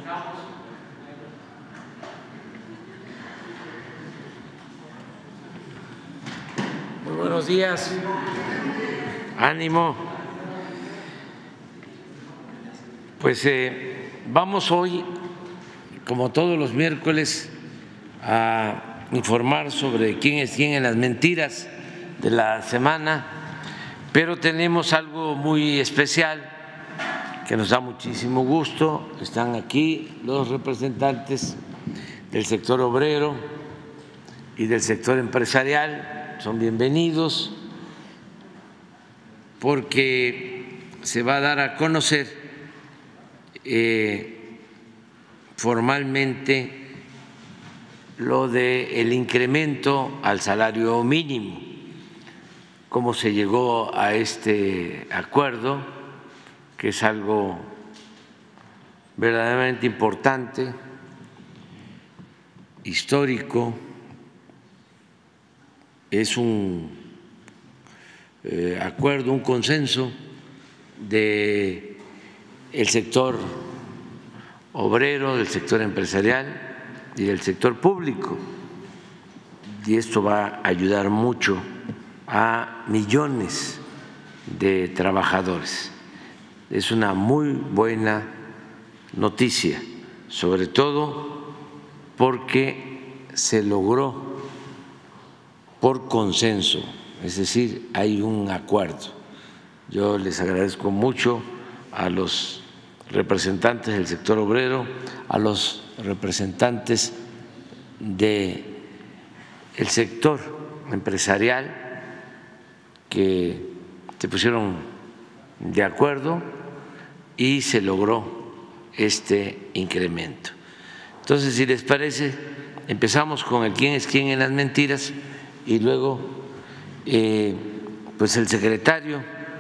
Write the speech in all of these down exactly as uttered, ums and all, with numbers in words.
Muy buenos días. Ánimo. Pues eh, vamos hoy, como todos los miércoles, a informar sobre quién es quién en las mentiras de la semana, pero tenemos algo muy especial que nos da muchísimo gusto. Están aquí los representantes del sector obrero y del sector empresarial, son bienvenidos porque se va a dar a conocer eh, formalmente lo del incremento al salario mínimo, cómo se llegó a este acuerdo, que es algo verdaderamente importante, histórico, es un eh, acuerdo, un consenso de el sector obrero, del sector empresarial y del sector público, y esto va a ayudar mucho a millones de trabajadores. Es una muy buena noticia, sobre todo porque se logró por consenso, es decir, hay un acuerdo. Yo les agradezco mucho a los representantes del sector obrero, a los representantes del sector empresarial que se pusieron de acuerdo y se logró este incremento. Entonces, si les parece, empezamos con el quién es quién en las mentiras y luego eh, pues el secretario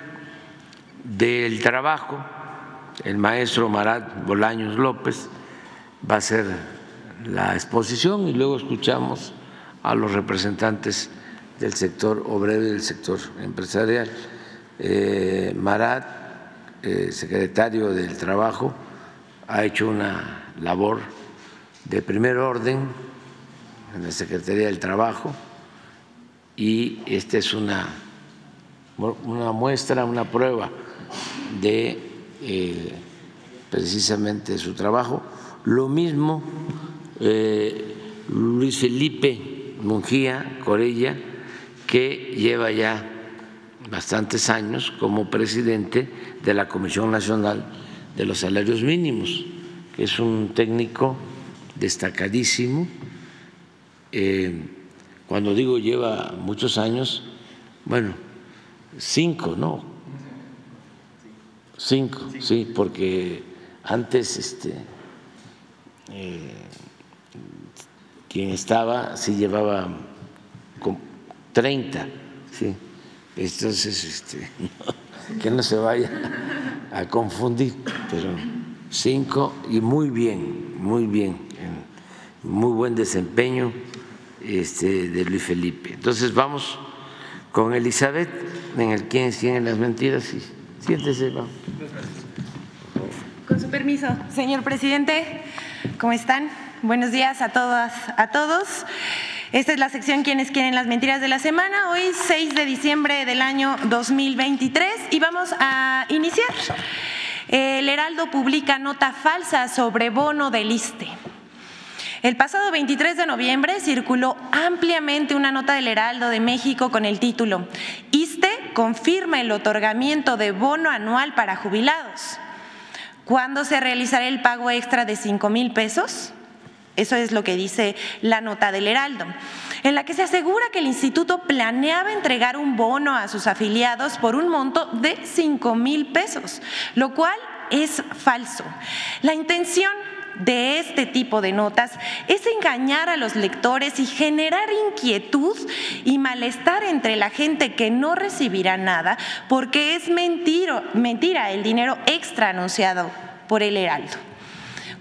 del Trabajo, el maestro Marat Bolaños López, va a hacer la exposición y luego escuchamos a los representantes del sector obrero y del sector empresarial. Eh, Marat, eh, secretario del Trabajo, ha hecho una labor de primer orden en la Secretaría del Trabajo y esta es una, una muestra, una prueba de eh, precisamente su trabajo. Lo mismo eh, Luis Felipe Mungía Corella, que lleva ya bastantes años como presidente de la Comisión Nacional de los Salarios Mínimos, que es un técnico destacadísimo. Eh, cuando digo lleva muchos años, bueno, cinco, ¿no? Cinco, sí, porque antes este, eh, quien estaba sí llevaba treinta, sí. Entonces, este, que no se vaya a confundir, pero cinco y muy bien, muy bien, muy buen desempeño este, de Luis Felipe. Entonces vamos con Elizabeth en el quién es quién en las mentiras. Y siéntese, vamos. Con su permiso, señor presidente, ¿cómo están? Buenos días a todas, a todos. Esta es la sección ¿Quién es quién en las mentiras de la semana? Hoy seis de diciembre del año dos mil veintitrés y vamos a iniciar. El Heraldo publica nota falsa sobre bono del ISSSTE. El pasado veintitrés de noviembre circuló ampliamente una nota del Heraldo de México con el título ISSSTE confirma el otorgamiento de bono anual para jubilados. ¿Cuándo se realizará el pago extra de cinco mil pesos? Eso es lo que dice la nota del Heraldo, en la que se asegura que el instituto planeaba entregar un bono a sus afiliados por un monto de cinco mil pesos, lo cual es falso. La intención de este tipo de notas es engañar a los lectores y generar inquietud y malestar entre la gente que no recibirá nada porque es mentira, mentira el dinero extra anunciado por el Heraldo.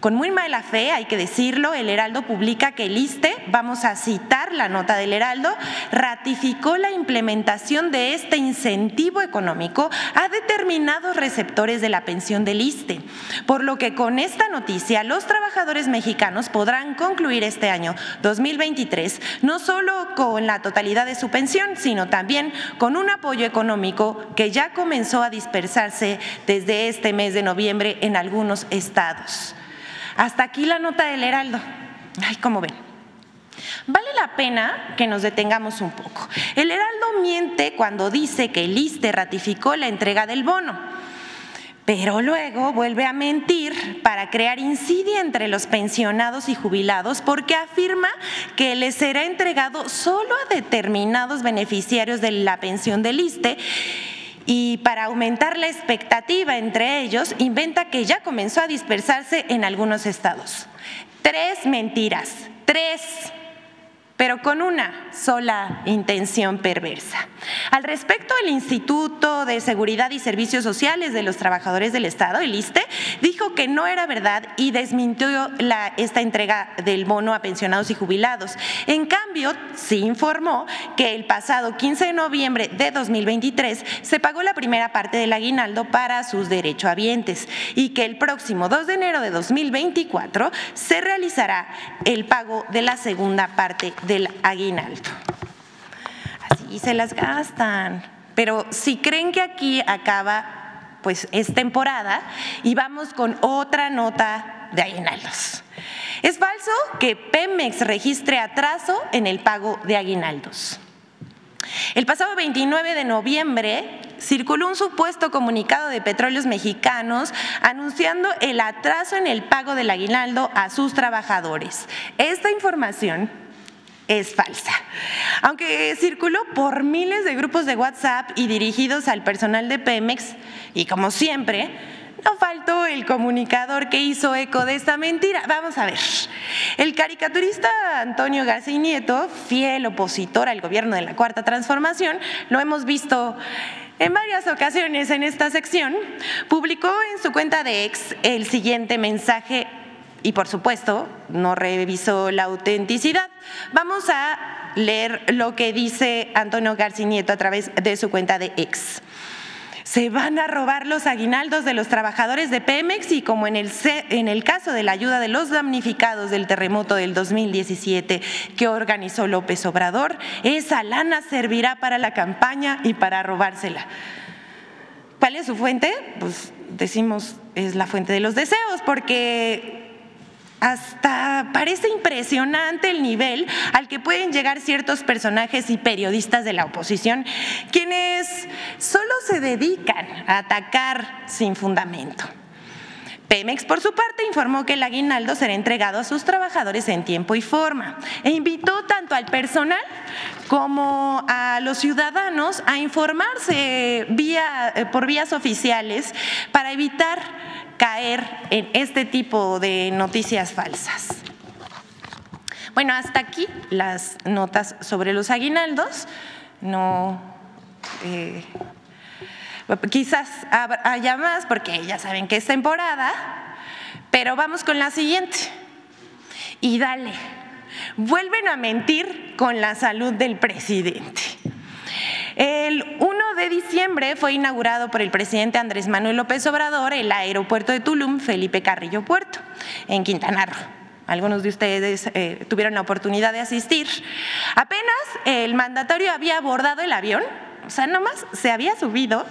Con muy mala fe, hay que decirlo, el Heraldo publica que el ISSSTE, vamos a citar la nota del Heraldo, ratificó la implementación de este incentivo económico a determinados receptores de la pensión del ISSSTE, por lo que con esta noticia los trabajadores mexicanos podrán concluir este año dos mil veintitrés no solo con la totalidad de su pensión, sino también con un apoyo económico que ya comenzó a dispersarse desde este mes de noviembre en algunos estados. Hasta aquí la nota del Heraldo. Ay, ¿cómo ven? Vale la pena que nos detengamos un poco. El Heraldo miente cuando dice que el ISSSTE ratificó la entrega del bono, pero luego vuelve a mentir para crear insidia entre los pensionados y jubilados porque afirma que les será entregado solo a determinados beneficiarios de la pensión del ISSSTE y para aumentar la expectativa entre ellos inventa que ya comenzó a dispersarse en algunos estados. Tres mentiras, tres, pero con una sola intención perversa. Al respecto, el Instituto de Seguridad y Servicios Sociales de los Trabajadores del Estado, el ISSSTE, dijo que no era verdad y desmintió la, esta entrega del bono a pensionados y jubilados. En cambio, sí informó que el pasado quince de noviembre de dos mil veintitrés se pagó la primera parte del aguinaldo para sus derechohabientes y que el próximo dos de enero de dos mil veinticuatro se realizará el pago de la segunda parte del aguinaldo. Así se las gastan. Pero si creen que aquí acaba, pues es temporada y vamos con otra nota de aguinaldos. Es falso que Pemex registre atraso en el pago de aguinaldos. El pasado veintinueve de noviembre circuló un supuesto comunicado de Petróleos Mexicanos anunciando el atraso en el pago del aguinaldo a sus trabajadores. Esta información es falsa. Aunque circuló por miles de grupos de WhatsApp y dirigidos al personal de Pemex, y como siempre, no faltó el comunicador que hizo eco de esta mentira. Vamos a ver. El caricaturista Antonio García Nieto, fiel opositor al gobierno de la Cuarta Transformación, lo hemos visto en varias ocasiones en esta sección, publicó en su cuenta de X el siguiente mensaje y, por supuesto, no revisó la autenticidad. Vamos a leer lo que dice Antonio García Nieto a través de su cuenta de X. Se van a robar los aguinaldos de los trabajadores de Pemex y como en el, en el caso de la ayuda de los damnificados del terremoto del dos mil diecisiete que organizó López Obrador, esa lana servirá para la campaña y para robársela. ¿Cuál es su fuente? Pues decimos es la fuente de los deseos, porque hasta parece impresionante el nivel al que pueden llegar ciertos personajes y periodistas de la oposición, quienes solo se dedican a atacar sin fundamento. Pemex, por su parte, informó que el aguinaldo será entregado a sus trabajadores en tiempo y forma e invitó tanto al personal como a los ciudadanos a informarse vía, por vías oficiales para evitar caer en este tipo de noticias falsas. Bueno, hasta aquí las notas sobre los aguinaldos. No, eh, quizás haya más porque ya saben que es temporada, pero vamos con la siguiente. Y dale, vuelven a mentir con la salud del presidente. El uno de diciembre fue inaugurado por el presidente Andrés Manuel López Obrador el aeropuerto de Tulum Felipe Carrillo Puerto, en Quintana Roo. Algunos de ustedes eh, tuvieron la oportunidad de asistir. Apenas el mandatario había abordado el avión, o sea, nomás se había subido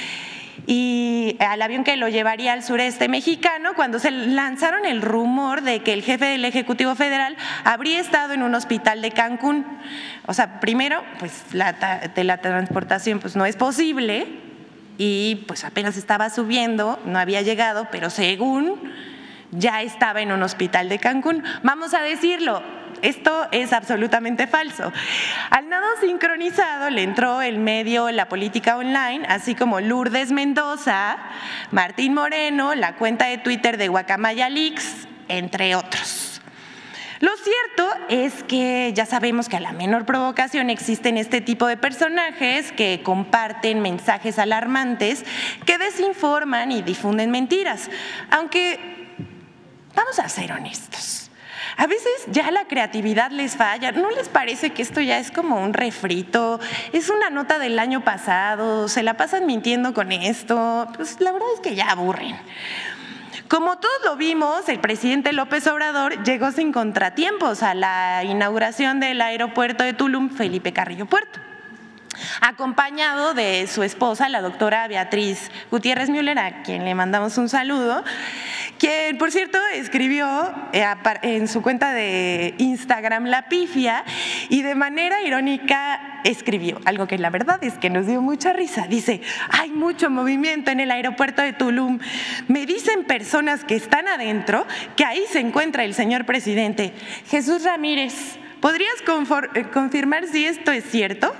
y al avión que lo llevaría al sureste mexicano, cuando se lanzaron el rumor de que el jefe del Ejecutivo Federal habría estado en un hospital de Cancún. O sea, primero, pues la teletransportación pues, no es posible y pues apenas estaba subiendo, no había llegado, pero según ya estaba en un hospital de Cancún. Vamos a decirlo, esto es absolutamente falso. Al nado sincronizado le entró el medio La Política Online, así como Lourdes Mendoza, Martín Moreno, la cuenta de Twitter de Guacamaya Leaks, entre otros. Lo cierto es que ya sabemos que a la menor provocación existen este tipo de personajes que comparten mensajes alarmantes, que desinforman y difunden mentiras, aunque vamos vamos a ser honestos. A veces ya la creatividad les falla. ¿No les parece que esto ya es como un refrito? Es una nota del año pasado, se la pasan mintiendo con esto. Pues la verdad es que ya aburren. Como todos lo vimos, el presidente López Obrador llegó sin contratiempos a la inauguración del aeropuerto de Tulum, Felipe Carrillo Puerto, acompañado de su esposa, la doctora Beatriz Gutiérrez Müller, a quien le mandamos un saludo, quien, por cierto, escribió en su cuenta de Instagram La Pifia y de manera irónica escribió algo que la verdad es que nos dio mucha risa. Dice: hay mucho movimiento en el aeropuerto de Tulum. Me dicen personas que están adentro que ahí se encuentra el señor presidente. Jesús Ramírez, ¿podrías confirmar si esto es cierto?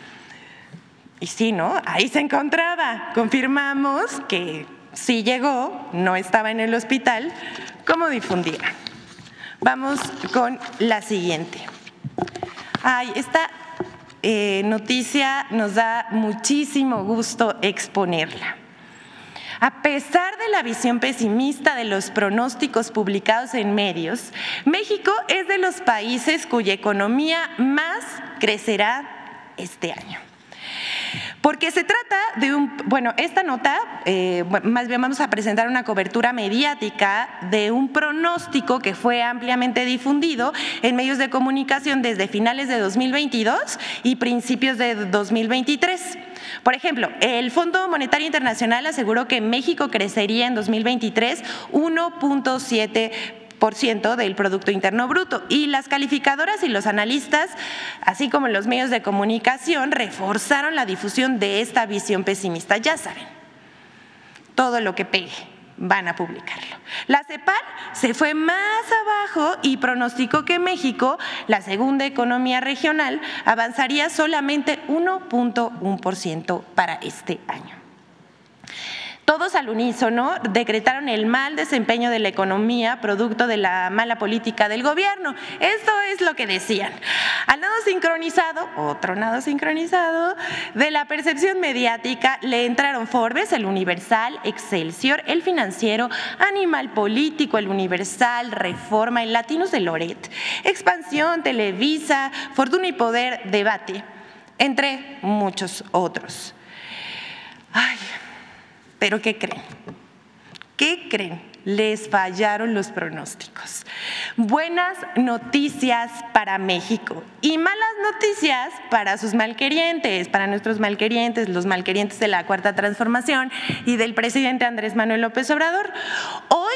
Y sí, ¿no? Ahí se encontraba. Confirmamos que sí llegó, no estaba en el hospital, como difundía. Vamos con la siguiente. Ay, esta eh, noticia nos da muchísimo gusto exponerla. A pesar de la visión pesimista de los pronósticos publicados en medios, México es de los países cuya economía más crecerá este año. Porque se trata de un, bueno, esta nota, eh, más bien vamos a presentar una cobertura mediática de un pronóstico que fue ampliamente difundido en medios de comunicación desde finales de dos mil veintidós y principios de dos mil veintitrés. Por ejemplo, el Fondo Monetario Internacional aseguró que México crecería en dos mil veintitrés uno punto siete por ciento del Producto Interno Bruto, y las calificadoras y los analistas, así como los medios de comunicación, reforzaron la difusión de esta visión pesimista. Ya saben, todo lo que pegue van a publicarlo. La CEPAL se fue más abajo y pronosticó que México, la segunda economía regional, avanzaría solamente uno punto uno por ciento para este año. Todos al unísono decretaron el mal desempeño de la economía producto de la mala política del gobierno. Esto es lo que decían. Al nado sincronizado, otro nado sincronizado, de la percepción mediática le entraron Forbes, El Universal, Excelsior, El Financiero, Animal Político, El Universal, Reforma, El Latinos de Loret, Expansión, Televisa, Fortuna y Poder, Debate, entre muchos otros. Ay, ¿pero qué creen? ¿Qué creen? Les fallaron los pronósticos. Buenas noticias para México y malas noticias para sus malquerientes, para nuestros malquerientes, los malquerientes de la Cuarta Transformación y del presidente Andrés Manuel López Obrador. Hoy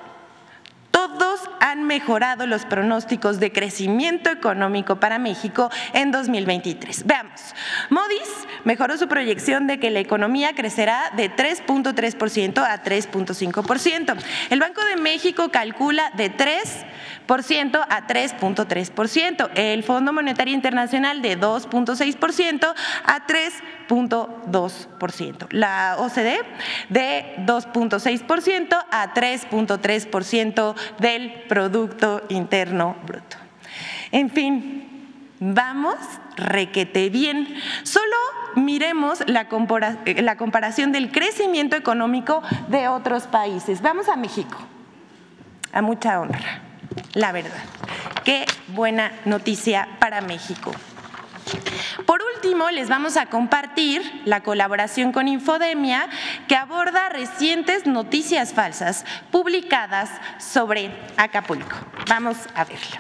todos han mejorado los pronósticos de crecimiento económico para México en dos mil veintitrés. Veamos, Moody's mejoró su proyección de que la economía crecerá de tres punto tres por ciento a tres punto cinco por ciento. El Banco de México calcula de tres por ciento a tres punto tres por ciento. El Fondo Monetario Internacional de dos punto seis por ciento a tres punto dos por ciento. La O C D de dos punto seis por ciento a tres punto tres por ciento del Producto Interno Bruto. En fin, vamos requete bien. Solo miremos la, compara la comparación del crecimiento económico de otros países. Vamos a México, a mucha honra, la verdad. Qué buena noticia para México. Por último, les vamos a compartir la colaboración con Infodemia, que aborda recientes noticias falsas publicadas sobre Acapulco. Vamos a verla.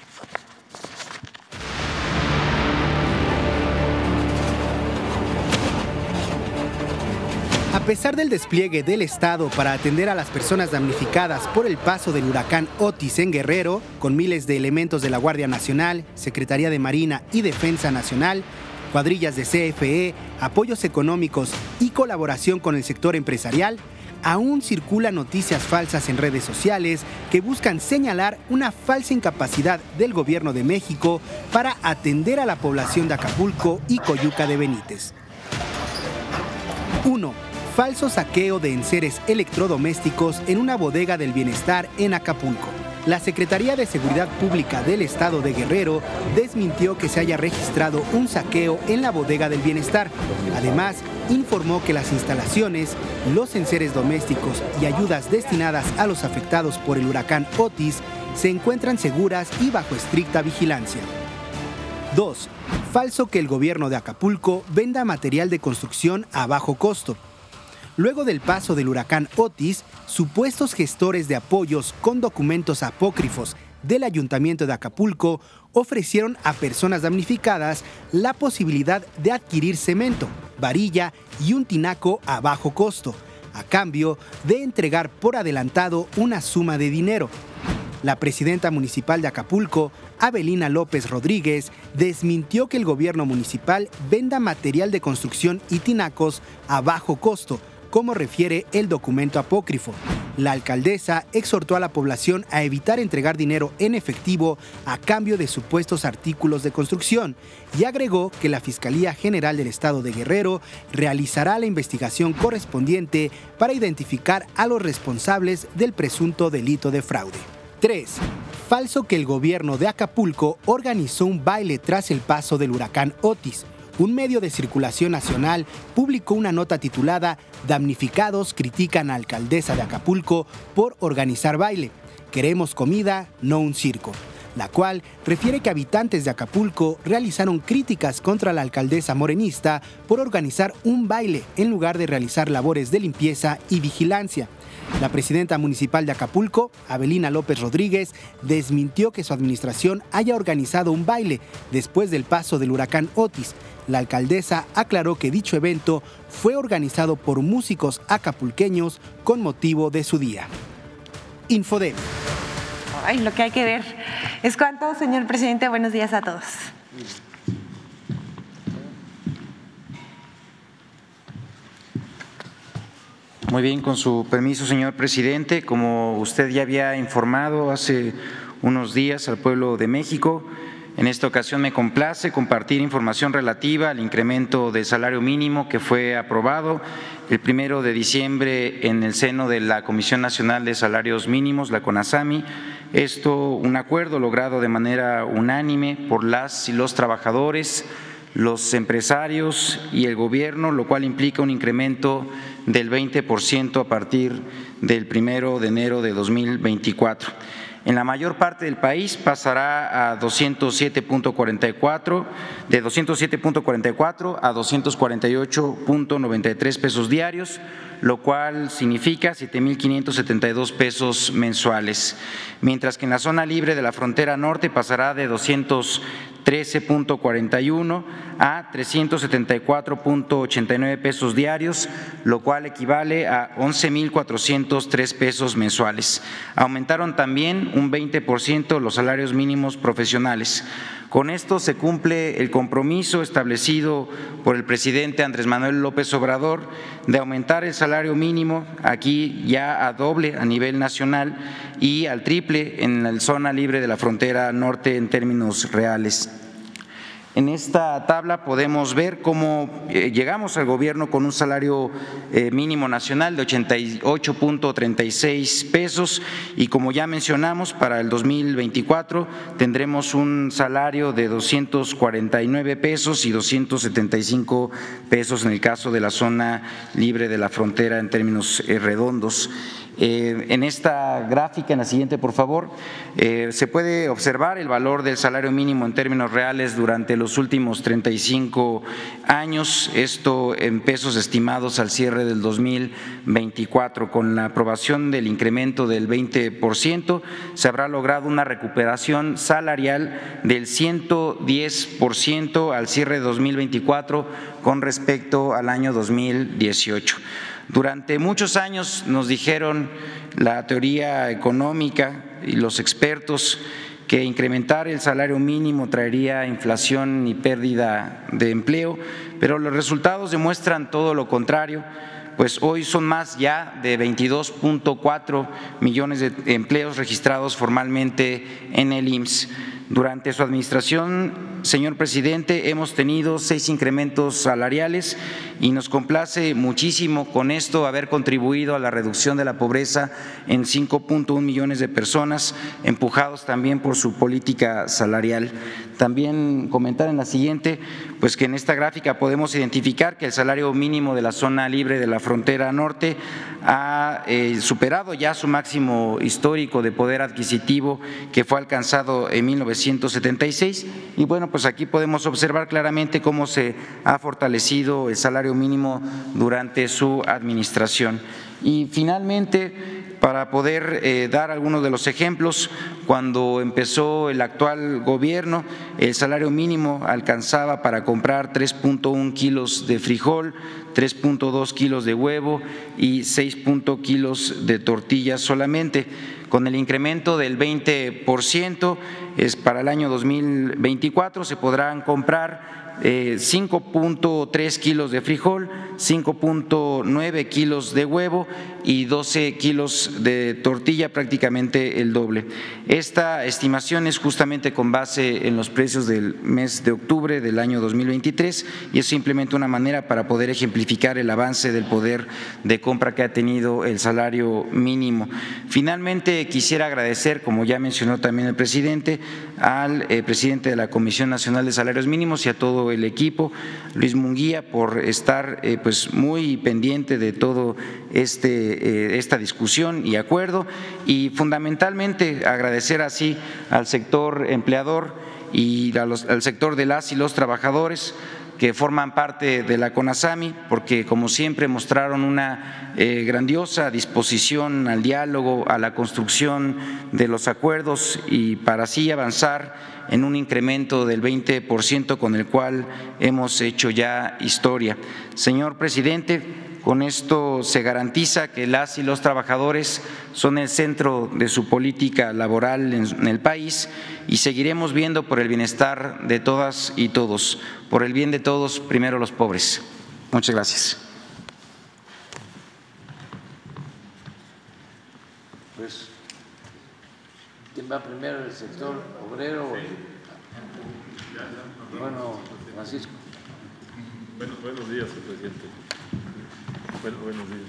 A pesar del despliegue del Estado para atender a las personas damnificadas por el paso del huracán Otis en Guerrero, con miles de elementos de la Guardia Nacional, Secretaría de Marina y Defensa Nacional, cuadrillas de C F E, apoyos económicos y colaboración con el sector empresarial, aún circulan noticias falsas en redes sociales que buscan señalar una falsa incapacidad del gobierno de México para atender a la población de Acapulco y Coyuca de Benítez. uno. Falso saqueo de enseres electrodomésticos en una bodega del bienestar en Acapulco. La Secretaría de Seguridad Pública del Estado de Guerrero desmintió que se haya registrado un saqueo en la bodega del bienestar. Además, informó que las instalaciones, los enseres domésticos y ayudas destinadas a los afectados por el huracán Otis se encuentran seguras y bajo estricta vigilancia. dos. Falso que el gobierno de Acapulco venda material de construcción a bajo costo. Luego del paso del huracán Otis, supuestos gestores de apoyos con documentos apócrifos del Ayuntamiento de Acapulco ofrecieron a personas damnificadas la posibilidad de adquirir cemento, varilla y un tinaco a bajo costo, a cambio de entregar por adelantado una suma de dinero. La presidenta municipal de Acapulco, Avelina López Rodríguez, desmintió que el gobierno municipal venda material de construcción y tinacos a bajo costo, como refiere el documento apócrifo. La alcaldesa exhortó a la población a evitar entregar dinero en efectivo a cambio de supuestos artículos de construcción y agregó que la Fiscalía General del Estado de Guerrero realizará la investigación correspondiente para identificar a los responsables del presunto delito de fraude. tres. Falso que el gobierno de Acapulco organizó un baile tras el paso del huracán Otis. Un medio de circulación nacional publicó una nota titulada "Damnificados critican a alcaldesa de Acapulco por organizar baile. Queremos comida, no un circo", la cual refiere que habitantes de Acapulco realizaron críticas contra la alcaldesa morenista por organizar un baile en lugar de realizar labores de limpieza y vigilancia. La presidenta municipal de Acapulco, Avelina López Rodríguez, desmintió que su administración haya organizado un baile después del paso del huracán Otis. La alcaldesa aclaró que dicho evento fue organizado por músicos acapulqueños con motivo de su día. Infodem. Ay, lo que hay que ver. Es cuanto, señor presidente. Buenos días a todos. Muy bien, con su permiso, señor presidente. Como usted ya había informado hace unos días al pueblo de México, en esta ocasión me complace compartir información relativa al incremento del salario mínimo que fue aprobado el primero de diciembre en el seno de la Comisión Nacional de Salarios Mínimos, la CONASAMI. Esto, un acuerdo logrado de manera unánime por las y los trabajadores, los empresarios y el gobierno, lo cual implica un incremento del veinte por ciento a partir del primero de enero de dos mil veinticuatro. En la mayor parte del país pasará a doscientos siete punto cuarenta y cuatro, de doscientos siete punto cuarenta y cuatro a doscientos cuarenta y ocho punto noventa y tres pesos diarios, lo cual significa siete mil quinientos setenta y dos pesos mensuales, mientras que en la zona libre de la frontera norte pasará de doscientos trece punto cuarenta y uno a trescientos setenta y cuatro punto ochenta y nueve pesos diarios, lo cual equivale a once mil cuatrocientos tres pesos mensuales. Aumentaron también un veinte por ciento los salarios mínimos profesionales. Con esto se cumple el compromiso establecido por el presidente Andrés Manuel López Obrador de aumentar el salario mínimo aquí ya a doble a nivel nacional y al triple en la zona libre de la frontera norte en términos reales. En esta tabla podemos ver cómo llegamos al gobierno con un salario mínimo nacional de ochenta y ocho punto treinta y seis pesos y, como ya mencionamos, para el dos mil veinticuatro tendremos un salario de doscientos cuarenta y nueve pesos y doscientos setenta y cinco pesos en el caso de la zona libre de la frontera en términos redondos. Eh, en esta gráfica, en la siguiente por favor, eh, se puede observar el valor del salario mínimo en términos reales durante los últimos treinta y cinco años, esto en pesos estimados al cierre del dos mil veinticuatro. Con la aprobación del incremento del veinte por ciento se habrá logrado una recuperación salarial del ciento diez por ciento al cierre de dos mil veinticuatro con respecto al año dos mil dieciocho. Durante muchos años nos dijeron la teoría económica y los expertos que incrementar el salario mínimo traería inflación y pérdida de empleo, pero los resultados demuestran todo lo contrario, pues hoy son más ya de veintidós punto cuatro millones de empleos registrados formalmente en el I M S S. Durante su administración, señor presidente, hemos tenido seis incrementos salariales y nos complace muchísimo con esto haber contribuido a la reducción de la pobreza en cinco punto uno millones de personas, empujados también por su política salarial. También comentar en la siguiente, pues que en esta gráfica podemos identificar que el salario mínimo de la zona libre de la frontera norte ha eh, superado ya su máximo histórico de poder adquisitivo que fue alcanzado en mil novecientos setenta y seis, y bueno, pues aquí podemos observar claramente cómo se ha fortalecido el salario mínimo durante su administración. Y finalmente, para poder eh, dar algunos de los ejemplos, cuando empezó el actual gobierno, el salario mínimo alcanzaba para comprar tres punto uno kilos de frijol, tres punto dos kilos de huevo y seis punto kilos de tortillas solamente. Con el incremento del veinte por ciento, es para el año dos mil veinticuatro se podrán comprar eh, cinco punto tres kilos de frijol, cinco punto nueve kilos de huevo y doce kilos de tortilla, prácticamente el doble. Esta estimación es justamente con base en los precios del mes de octubre del año dos mil veintitrés y es simplemente una manera para poder ejemplificar el avance del poder de compra que ha tenido el salario mínimo. Finalmente, quisiera agradecer, como ya mencionó también el presidente, al eh, presidente de la Comisión Nacional de Salarios Mínimos y a todo el equipo, Luis Munguía, por estar eh, pues muy pendiente de todo este eh, esta discusión y acuerdo, y fundamentalmente agradecer así al sector empleador y a los, al sector de las y los trabajadores que forman parte de la CONASAMI, porque como siempre mostraron una eh, grandiosa disposición al diálogo, a la construcción de los acuerdos y para así avanzar en un incremento del veinte por ciento con el cual hemos hecho ya historia. Señor presidente, con esto se garantiza que las y los trabajadores son el centro de su política laboral en el país y seguiremos viendo por el bienestar de todas y todos, por el bien de todos, primero los pobres. Muchas gracias. Pues, ¿quién va primero, el sector obrero? Bueno, Francisco. Bueno, buenos días, señor presidente. Bueno, buenos días.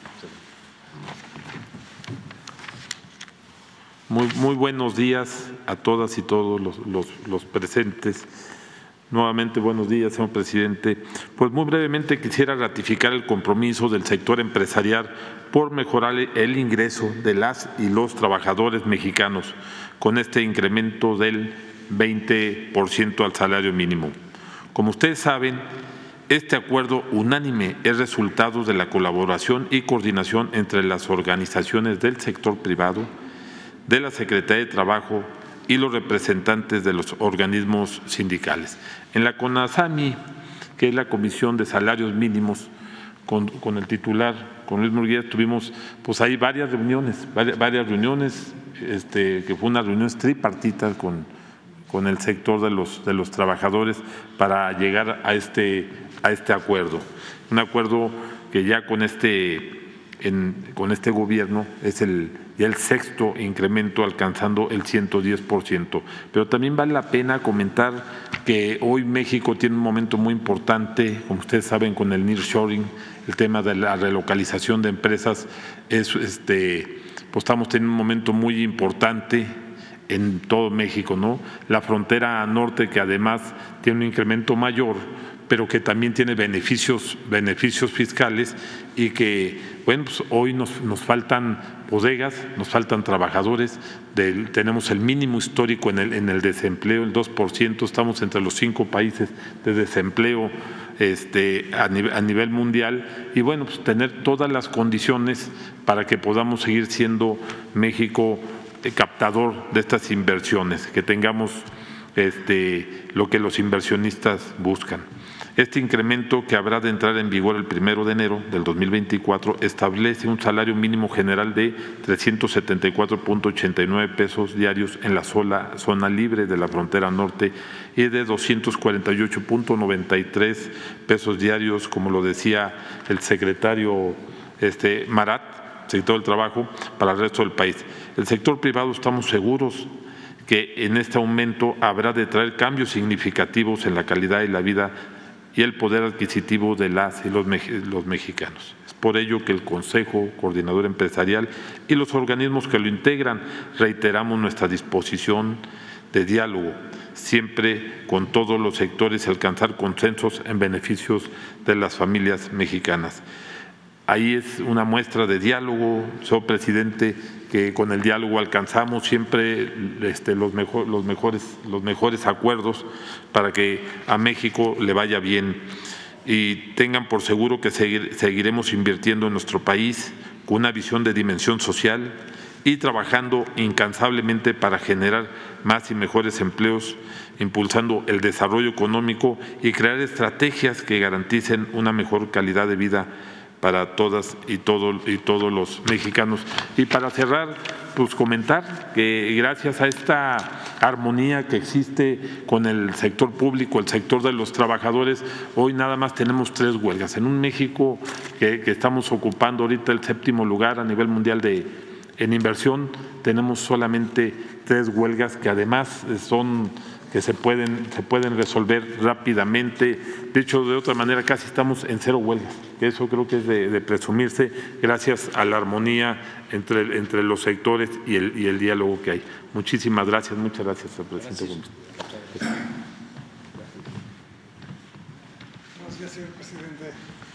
Muy, muy buenos días a todas y todos los, los, los presentes. Nuevamente, buenos días, señor presidente. Pues muy brevemente quisiera ratificar el compromiso del sector empresarial por mejorar el ingreso de las y los trabajadores mexicanos con este incremento del veinte por ciento al salario mínimo. Como ustedes saben, este acuerdo unánime es resultado de la colaboración y coordinación entre las organizaciones del sector privado, de la Secretaría de Trabajo y los representantes de los organismos sindicales. En la CONASAMI, que es la Comisión de Salarios Mínimos, con, con el titular, con Luis Munguía, tuvimos pues ahí varias reuniones, varias, varias reuniones, este, que fue una reunión tripartita con, con el sector de los, de los trabajadores para llegar a este, a este acuerdo. Un acuerdo que ya con este, en, con este gobierno es el ya el sexto incremento alcanzando el ciento diez por ciento. Pero también vale la pena comentar que hoy México tiene un momento muy importante, como ustedes saben, con el nearshoring, el tema de la relocalización de empresas, es, este, pues estamos teniendo un momento muy importante en todo México, ¿no? La frontera norte, que además tiene un incremento mayor, pero que también tiene beneficios, beneficios fiscales y que, bueno, pues hoy nos, nos faltan bodegas, nos faltan trabajadores, del, tenemos el mínimo histórico en el, en el desempleo, el dos por ciento, estamos entre los cinco países de desempleo este, a, nivel, a nivel mundial y, bueno, pues tener todas las condiciones para que podamos seguir siendo México captador de estas inversiones, que tengamos este, lo que los inversionistas buscan. Este incremento, que habrá de entrar en vigor el primero de enero del dos mil veinticuatro, establece un salario mínimo general de trescientos setenta y cuatro punto ochenta y nueve pesos diarios en la sola zona libre de la frontera norte y de doscientos cuarenta y ocho punto noventa y tres pesos diarios, como lo decía el secretario este, Marat, sector del Trabajo, para el resto del país. El sector privado estamos seguros que en este aumento habrá de traer cambios significativos en la calidad de la vida y el poder adquisitivo de las y los, los mexicanos. Es por ello que el Consejo Coordinador Empresarial y los organismos que lo integran reiteramos nuestra disposición de diálogo, siempre con todos los sectores y alcanzar consensos en beneficios de las familias mexicanas. Ahí es una muestra de diálogo, señor presidente, que con el diálogo alcanzamos siempre este, los, mejor, los, mejores, los mejores acuerdos para que a México le vaya bien. Y tengan por seguro que seguir, seguiremos invirtiendo en nuestro país con una visión de dimensión social y trabajando incansablemente para generar más y mejores empleos, impulsando el desarrollo económico y crear estrategias que garanticen una mejor calidad de vida para todas y, todo, y todos los mexicanos. Y para cerrar, pues comentar que gracias a esta armonía que existe con el sector público, el sector de los trabajadores, hoy nada más tenemos tres huelgas. En un México que, que estamos ocupando ahorita el séptimo lugar a nivel mundial de, en inversión, tenemos solamente tres huelgas que además son que se pueden, se pueden resolver rápidamente. De hecho, de otra manera, casi estamos en cero huelgas. Eso creo que es de, de presumirse gracias a la armonía entre, entre los sectores y el, y el diálogo que hay. Muchísimas gracias. Muchas gracias, señor presidente. Gracias. Gracias, señor presidente.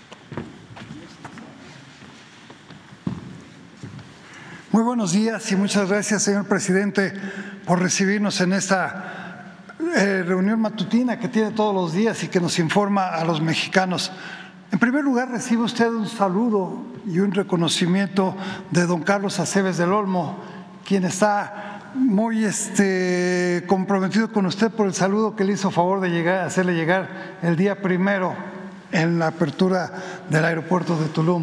Muy buenos días y muchas gracias, señor presidente, por recibirnos en esta Eh, reunión matutina que tiene todos los días y que nos informa a los mexicanos. En primer lugar, recibe usted un saludo y un reconocimiento de don Carlos Aceves del Olmo, quien está muy este, comprometido con usted por el saludo que le hizo favor de llegar, hacerle llegar el día primero en la apertura del aeropuerto de Tulum.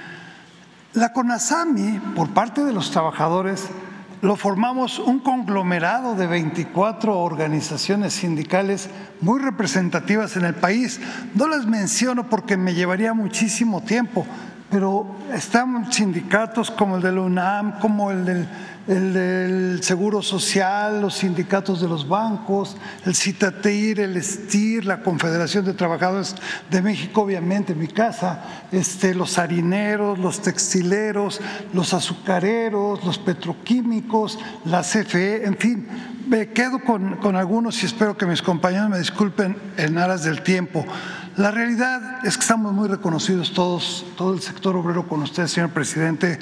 La CONASAMI, por parte de los trabajadores, lo formamos un conglomerado de veinticuatro organizaciones sindicales muy representativas en el país. No las menciono porque me llevaría muchísimo tiempo, pero están sindicatos como el de la UNAM, como el del, el del Seguro Social, los sindicatos de los bancos, el CITATIR, el STIR, la Confederación de Trabajadores de México, obviamente mi casa, este, los harineros, los textileros, los azucareros, los petroquímicos, la C F E, en fin, me quedo con, con algunos y espero que mis compañeros me disculpen en aras del tiempo. La realidad es que estamos muy reconocidos todos, todo el sector obrero con usted, señor presidente,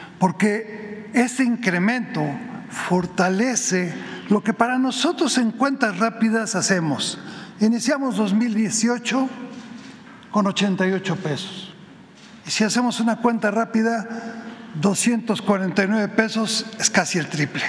porque este incremento fortalece lo que para nosotros en cuentas rápidas hacemos. Iniciamos dos mil dieciocho con ochenta y ocho pesos. Y si hacemos una cuenta rápida, doscientos cuarenta y nueve pesos es casi el triple.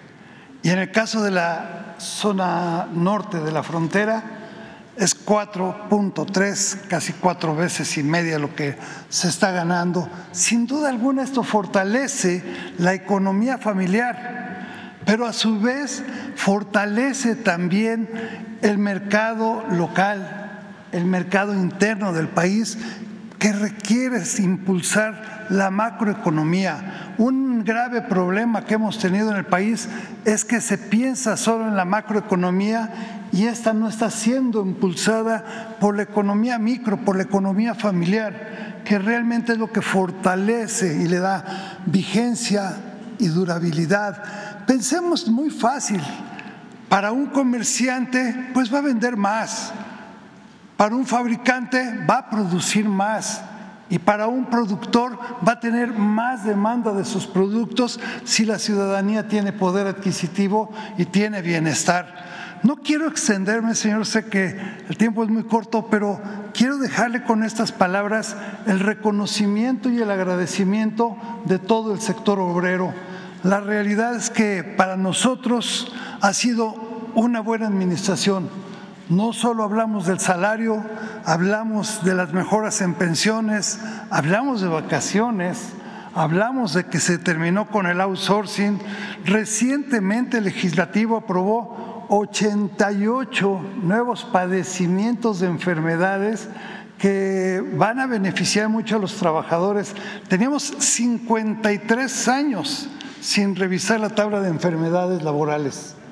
Y en el caso de la zona norte de la frontera, es cuatro punto tres, casi cuatro veces y media lo que se está ganando. Sin duda alguna esto fortalece la economía familiar, pero a su vez fortalece también el mercado local, el mercado interno del país, que requiere impulsar la macroeconomía. Un grave problema que hemos tenido en el país es que se piensa solo en la macroeconomía y esta no está siendo impulsada por la economía micro, por la economía familiar, que realmente es lo que fortalece y le da vigencia y durabilidad. Pensemos muy fácil, para un comerciante pues va a vender más, para un fabricante va a producir más y para un productor va a tener más demanda de sus productos si la ciudadanía tiene poder adquisitivo y tiene bienestar. No quiero extenderme, señor, sé que el tiempo es muy corto, pero quiero dejarle con estas palabras el reconocimiento y el agradecimiento de todo el sector obrero. La realidad es que para nosotros ha sido una buena administración. No solo hablamos del salario, hablamos de las mejoras en pensiones, hablamos de vacaciones, hablamos de que se terminó con el outsourcing. Recientemente el legislativo aprobó ochenta y ocho nuevos padecimientos de enfermedades que van a beneficiar mucho a los trabajadores. Teníamos cincuenta y tres años sin revisar la tabla de enfermedades laborales.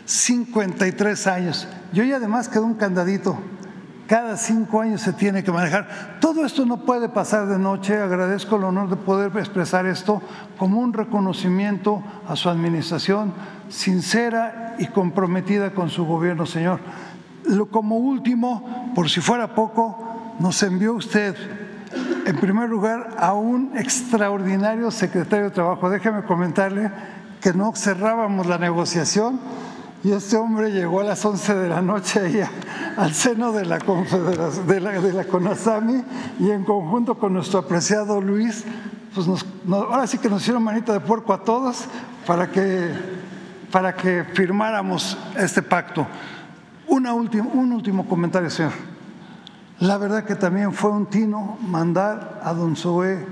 cincuenta y tres años. Y hoy además quedó un candadito. Cada cinco años se tiene que manejar. Todo esto no puede pasar de noche. Agradezco el honor de poder expresar esto como un reconocimiento a su administración sincera y comprometida con su gobierno, señor. Como último, por si fuera poco, nos envió usted, en primer lugar, a un extraordinario secretario de Trabajo. Déjeme comentarle que no cerrábamos la negociación y este hombre llegó a las once de la noche ahí al seno de la, Confederación, de la, de la CONASAMI, y en conjunto con nuestro apreciado Luis, pues nos, nos, ahora sí que nos hicieron manita de puerco a todos para que, para que firmáramos este pacto. Una última, un último comentario, señor. La verdad que también fue un tino mandar a don Zoé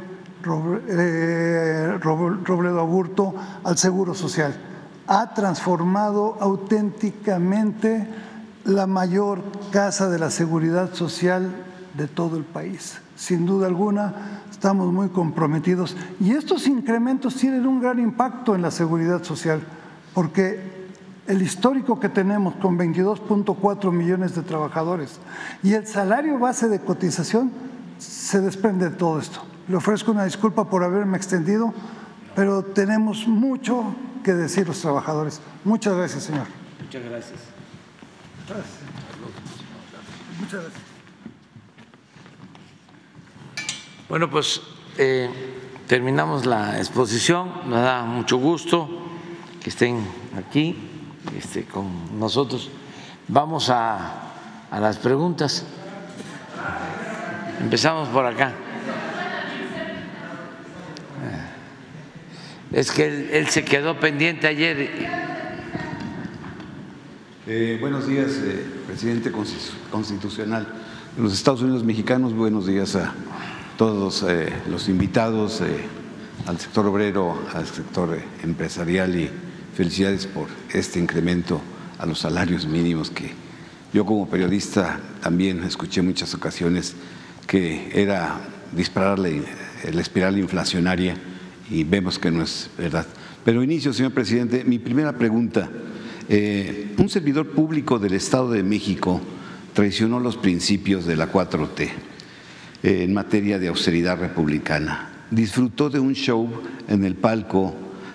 Robledo Aburto al Seguro Social. Ha transformado auténticamente la mayor casa de la seguridad social de todo el país. Sin duda alguna, estamos muy comprometidos. Y estos incrementos tienen un gran impacto en la seguridad social, porque el histórico que tenemos con veintidós punto cuatro millones de trabajadores y el salario base de cotización se desprende de todo esto. Le ofrezco una disculpa por haberme extendido, pero tenemos mucho que decir los trabajadores. Muchas gracias, señor. Muchas gracias. Gracias. Muchas gracias. Bueno, pues eh, terminamos la exposición. Me da mucho gusto que estén aquí este, con nosotros. Vamos a, a las preguntas. Empezamos por acá. Es que él, él se quedó pendiente ayer. Eh, buenos días, eh, presidente constitucional de los Estados Unidos mexicanos. Buenos días a todos eh, los invitados, eh, al sector obrero, al sector eh, empresarial, y felicidades por este incremento a los salarios mínimos que yo como periodista también escuché en muchas ocasiones que era disparar la, la espiral inflacionaria, y vemos que no es verdad. Pero inicio, señor presidente, mi primera pregunta. Eh, un servidor público del Estado de México traicionó los principios de la cuatro T eh, en materia de austeridad republicana. Disfrutó de un show en el palco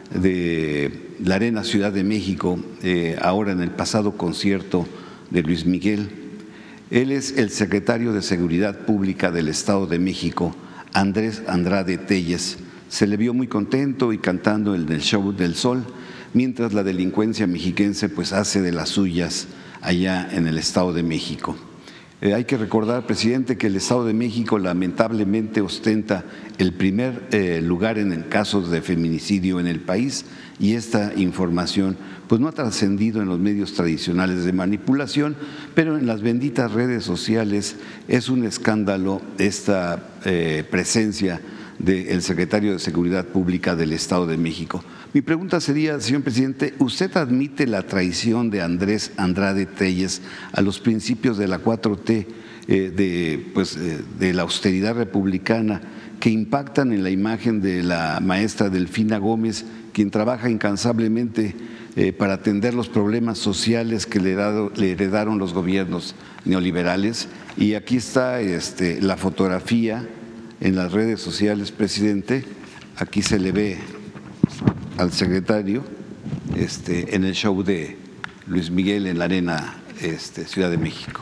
de la Arena Ciudad de México, eh, ahora en el pasado concierto de Luis Miguel. Él es el secretario de Seguridad Pública del Estado de México, Andrés Andrade Telles. Se le vio muy contento y cantando en el Show del Sol, mientras la delincuencia mexiquense pues hace de las suyas allá en el Estado de México. Eh, hay que recordar, presidente, que el Estado de México lamentablemente ostenta el primer eh, lugar en casos de feminicidio en el país, y esta información pues no ha trascendido en los medios tradicionales de manipulación, pero en las benditas redes sociales es un escándalo esta eh, presencia del secretario de Seguridad Pública del Estado de México. Mi pregunta sería, señor presidente, ¿usted admite la traición de Andrés Andrade Telles a los principios de la cuatro T, eh, de, pues, eh, de la austeridad republicana, que impactan en la imagen de la maestra Delfina Gómez, quien trabaja incansablemente eh, para atender los problemas sociales que le, dado, le heredaron los gobiernos neoliberales? Y aquí está este, la fotografía en las redes sociales, presidente. Aquí se le ve al secretario este, en el show de Luis Miguel en la Arena este, Ciudad de México.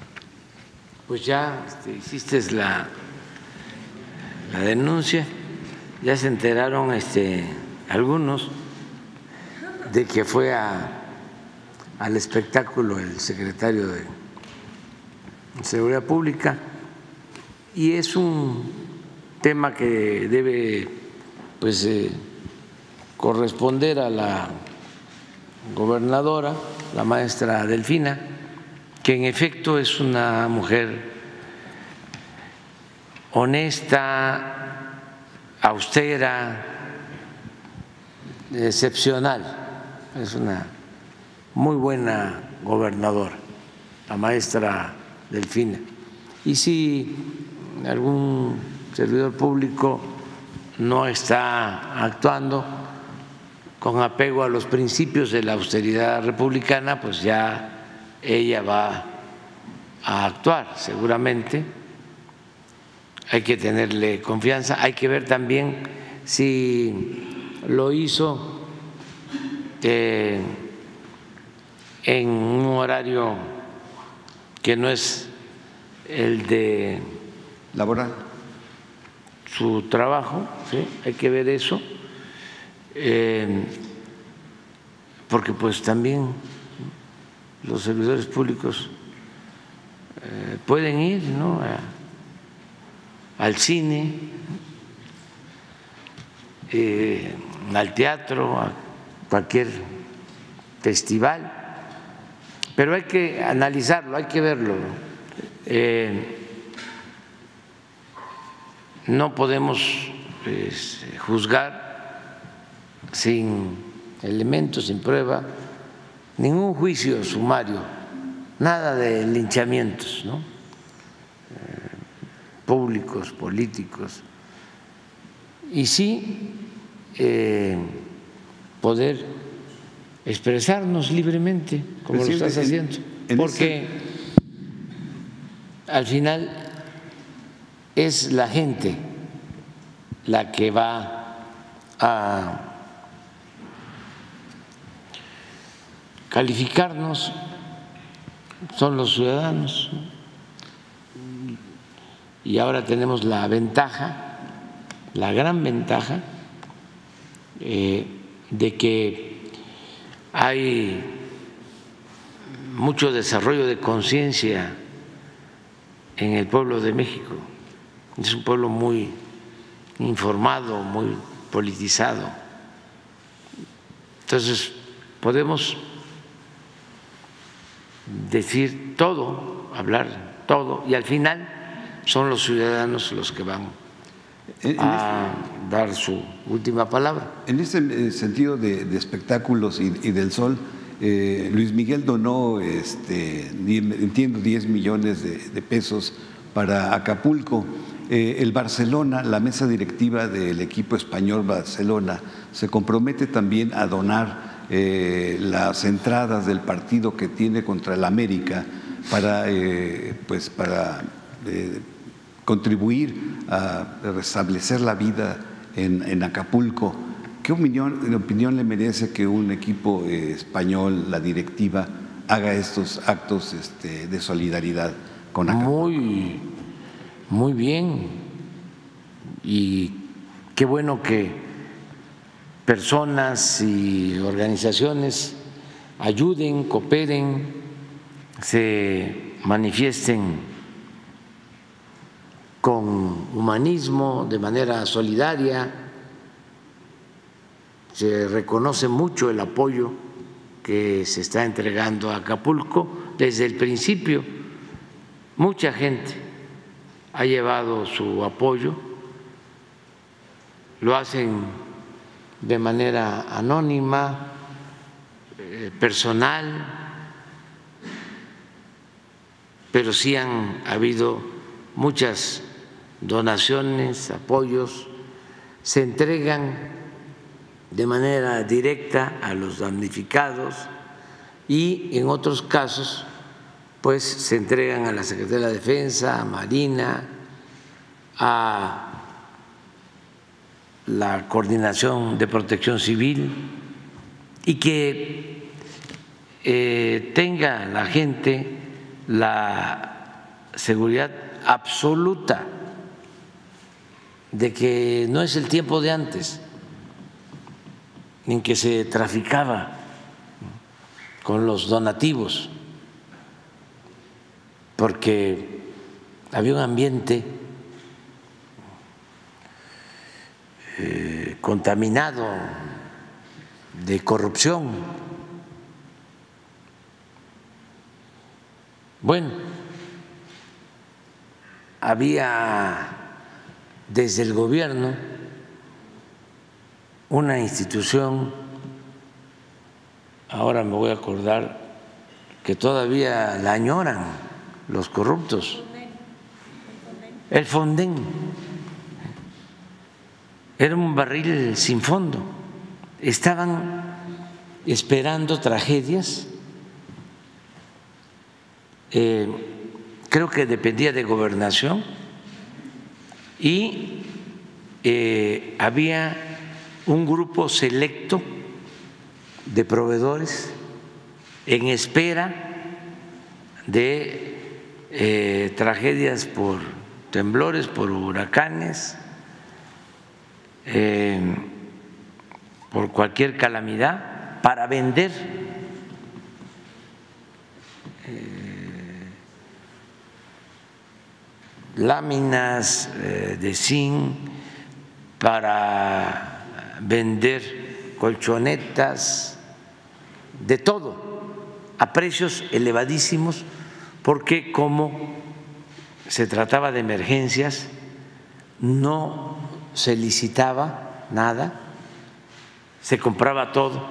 Pues ya este, hiciste la, la denuncia, ya se enteraron este, algunos de que fue a, al espectáculo el secretario de Seguridad Pública, y es un tema que debe pues eh, corresponder a la gobernadora, la maestra Delfina, que en efecto es una mujer honesta, austera, excepcional. Es una muy buena gobernadora, la maestra Delfina. Y si algún servidor público no está actuando con apego a los principios de la austeridad republicana, pues ya ella va a actuar seguramente. Hay que tenerle confianza, hay que ver también si lo hizo eh, en un horario que no es el de laboral, su trabajo, ¿sí? Hay que ver eso, eh, porque pues también los servidores públicos eh, pueden ir, ¿no?, a, al cine, eh, al teatro, a cualquier festival, pero hay que analizarlo, hay que verlo. Eh, no podemos pues, juzgar sin elementos, sin prueba, ningún juicio sumario, nada de linchamientos, ¿no?, eh, públicos, políticos, y sí eh, poder expresarnos libremente, como lo estás haciendo, porque al final es la gente la que va a calificarnos, son los ciudadanos, y ahora tenemos la ventaja, la gran ventaja eh, de que hay mucho desarrollo de conciencia en el pueblo de México. Es un pueblo muy informado, muy politizado. Entonces, podemos decir todo, hablar todo, y al final son los ciudadanos los que van a dar su última palabra. En ese sentido de, de espectáculos y, y del sol, eh, Luis Miguel donó, este, entiendo, diez millones de, de pesos para Acapulco. Eh, el Barcelona, la mesa directiva del equipo español Barcelona, se compromete también a donar eh, las entradas del partido que tiene contra el América para, eh, pues para eh, contribuir a restablecer la vida en, en Acapulco. ¿Qué opinión, opinión le merece que un equipo eh, español, la directiva, haga estos actos este, de solidaridad con Acapulco? Muy, muy bien, y qué bueno que personas y organizaciones ayuden, cooperen, se manifiesten con humanismo, de manera solidaria. Se reconoce mucho el apoyo que se está entregando a Acapulco desde el principio. Mucha gente ha llevado su apoyo, lo hacen de manera anónima, eh, personal, pero sí han habido muchas donaciones, apoyos, se entregan de manera directa a los damnificados y en otros casos pues se entregan a la Secretaría de la Defensa, a Marina, a la Coordinación de Protección Civil, y que eh, tenga la gente la seguridad absoluta de que no es el tiempo de antes en que se traficaba con los donativos, porque había un ambiente eh, contaminado de corrupción. Bueno, había desde el gobierno una institución, ahora me voy a acordar, que todavía la añoran los corruptos, el Fonden. Era un barril sin fondo, estaban esperando tragedias. Eh, creo que dependía de Gobernación y eh, había un grupo selecto de proveedores en espera de eh, tragedias por temblores, por huracanes, eh, por cualquier calamidad, para vender eh, láminas eh, de zinc, para vender colchonetas, de todo, a precios elevadísimos, porque como se trataba de emergencias, no se licitaba nada, se compraba todo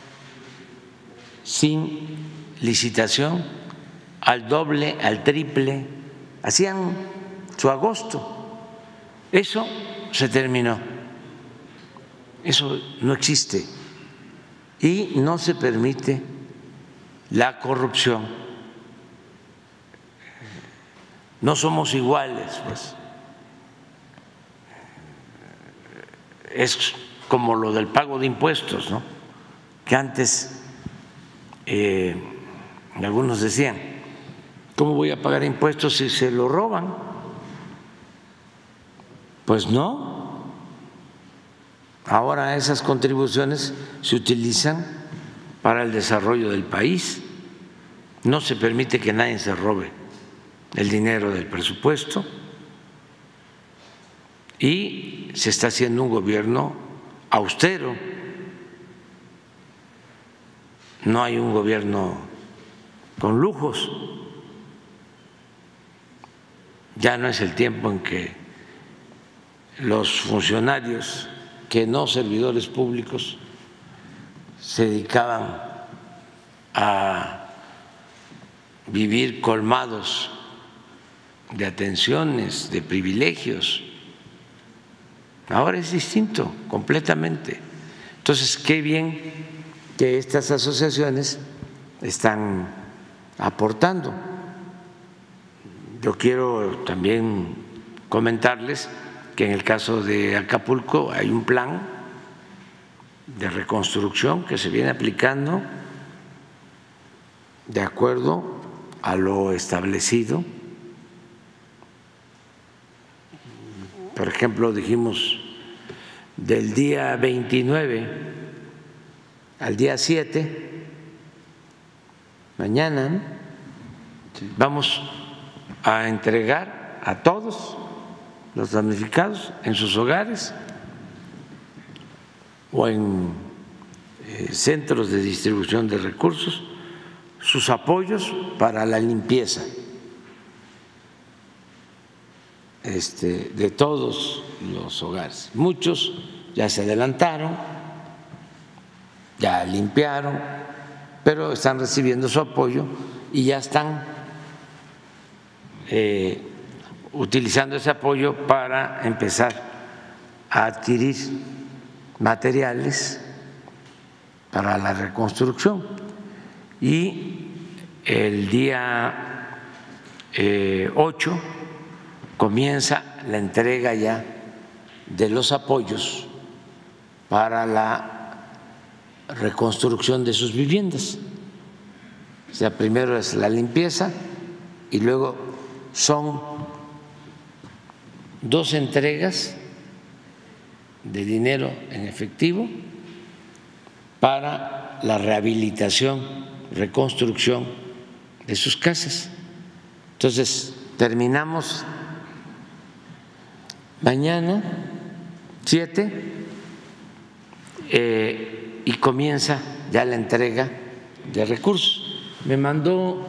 sin licitación, al doble, al triple, hacían su agosto. Eso se terminó, eso no existe y no se permite la corrupción. No somos iguales, pues. Es como lo del pago de impuestos, ¿no? Que antes eh, algunos decían, ¿cómo voy a pagar impuestos si se lo roban? Pues no. Ahora esas contribuciones se utilizan para el desarrollo del país. No se permite que nadie se robe el dinero del presupuesto y se está haciendo un gobierno austero. No hay un gobierno con lujos. Ya no es el tiempo en que los funcionarios, que no servidores públicos, se dedicaban a vivir colmados de atenciones, de privilegios. Ahora es distinto, completamente. Entonces, qué bien que estas asociaciones están aportando. Yo quiero también comentarles que en el caso de Acapulco hay un plan de reconstrucción que se viene aplicando de acuerdo a lo establecido. Por ejemplo, dijimos del día veintinueve al día siete, mañana, ¿no? Sí. Vamos a entregar a todos los damnificados en sus hogares o en eh, centros de distribución de recursos sus apoyos para la limpieza este, de todos los hogares. Muchos ya se adelantaron, ya limpiaron, pero están recibiendo su apoyo y ya están eh, utilizando ese apoyo para empezar a adquirir materiales para la reconstrucción. Y el día eh, ocho comienza la entrega ya de los apoyos para la reconstrucción de sus viviendas. O sea, primero es la limpieza y luego son dos entregas de dinero en efectivo para la rehabilitación, reconstrucción de sus casas. Entonces, terminamos mañana, siete, eh, y comienza ya la entrega de recursos. Me mandó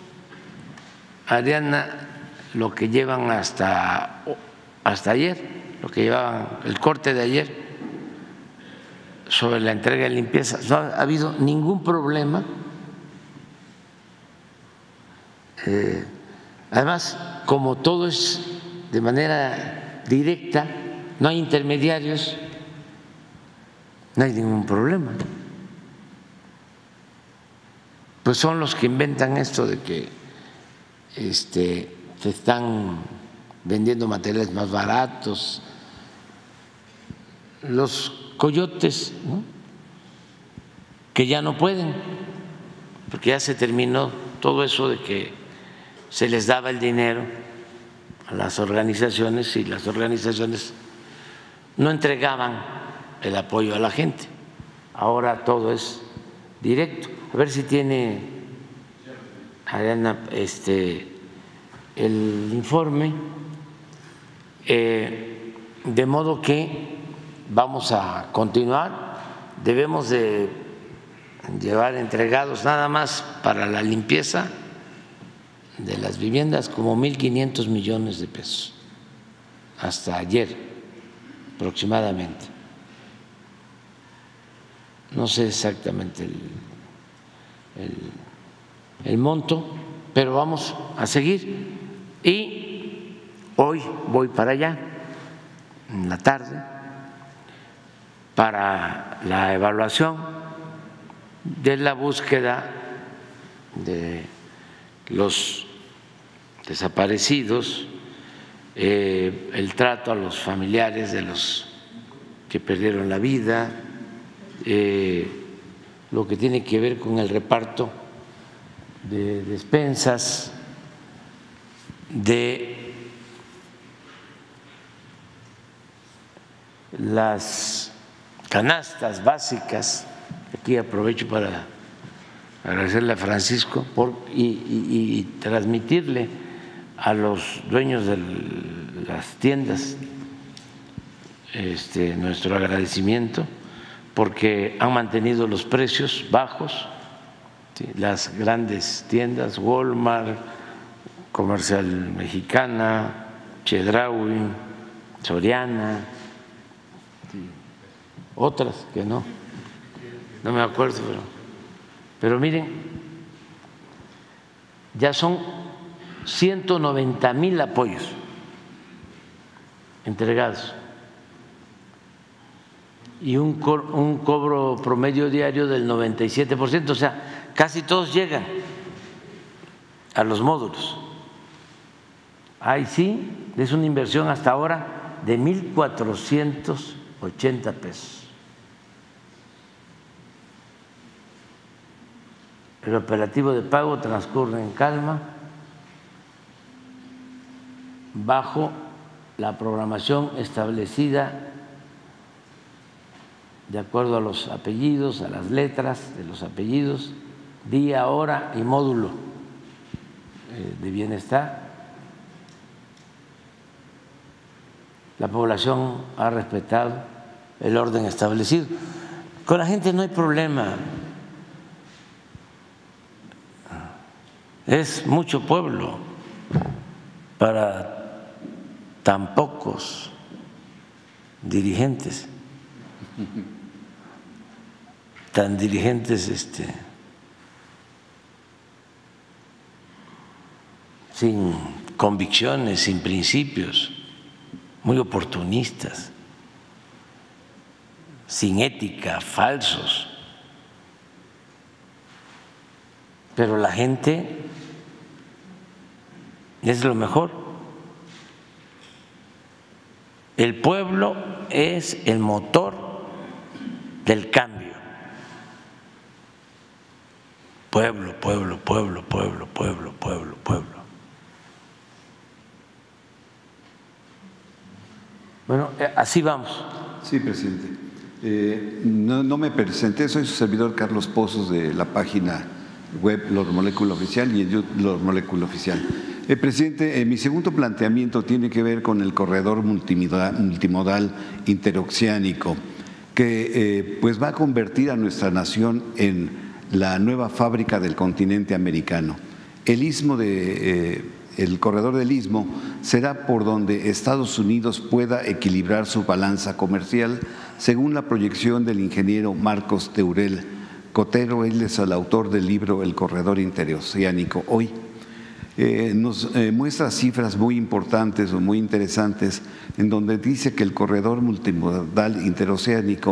Ariana lo que llevan hasta, hasta ayer, lo que llevaban, el corte de ayer, sobre la entrega de limpieza. No ha habido ningún problema. Eh, además, como todo es de manera directa, no hay intermediarios, no hay ningún problema. Pues son los que inventan esto de que este, se están vendiendo materiales más baratos, los coyotes, ¿no?, que ya no pueden, porque ya se terminó todo eso de que se les daba el dinero a las organizaciones y las organizaciones no entregaban el apoyo a la gente. Ahora todo es directo. A ver si tiene Ariana este, el informe, eh, de modo que vamos a continuar. Debemos de llevar entregados nada más para la limpieza de las viviendas como mil quinientos millones de pesos hasta ayer aproximadamente. No sé exactamente el, el, el monto, pero vamos a seguir. Y hoy voy para allá en la tarde para la evaluación de la búsqueda de los desaparecidos, eh, el trato a los familiares de los que perdieron la vida, eh, lo que tiene que ver con el reparto de despensas, de las canastas básicas. Aquí aprovecho para agradecerle a Francisco por, y, y, y transmitirle a los dueños de las tiendas este, nuestro agradecimiento, porque han mantenido los precios bajos, ¿sí? Las grandes tiendas, Walmart, Comercial Mexicana, Chedraui, Soriana, ¿sí?, otras que no, no me acuerdo, pero, pero miren, ya son ciento noventa mil apoyos entregados y un, co un cobro promedio diario del noventa y siete por ciento, o sea, casi todos llegan a los módulos. Ahí sí, es una inversión hasta ahora de mil cuatrocientos ochenta pesos. El operativo de pago transcurre en calma, bajo la programación establecida de acuerdo a los apellidos, a las letras de los apellidos, día, hora y módulo de bienestar. La población ha respetado el orden establecido. Con la gente no hay problema. Es mucho pueblo para tan pocos dirigentes, tan dirigentes este, sin convicciones, sin principios, muy oportunistas, sin ética, falsos. Pero la gente es lo mejor. El pueblo es el motor del cambio. Pueblo, pueblo, pueblo, pueblo, pueblo, pueblo, pueblo. Bueno, así vamos. Sí, presidente. Eh, no, no me presenté, soy su servidor Carlos Pozos de la página web Lord Molecula Oficial y el YouTube Lord Molecula Oficial. Eh, presidente, eh, mi segundo planteamiento tiene que ver con el corredor multimodal, multimodal interoceánico, que eh, pues va a convertir a nuestra nación en la nueva fábrica del continente americano. El istmo de eh, el corredor del Istmo será por donde Estados Unidos pueda equilibrar su balanza comercial, según la proyección del ingeniero Marcos Teurel Cotero. Él es el autor del libro El Corredor Interoceánico Hoy. Eh, nos eh, muestra cifras muy importantes o muy interesantes, en donde dice que el corredor multimodal interoceánico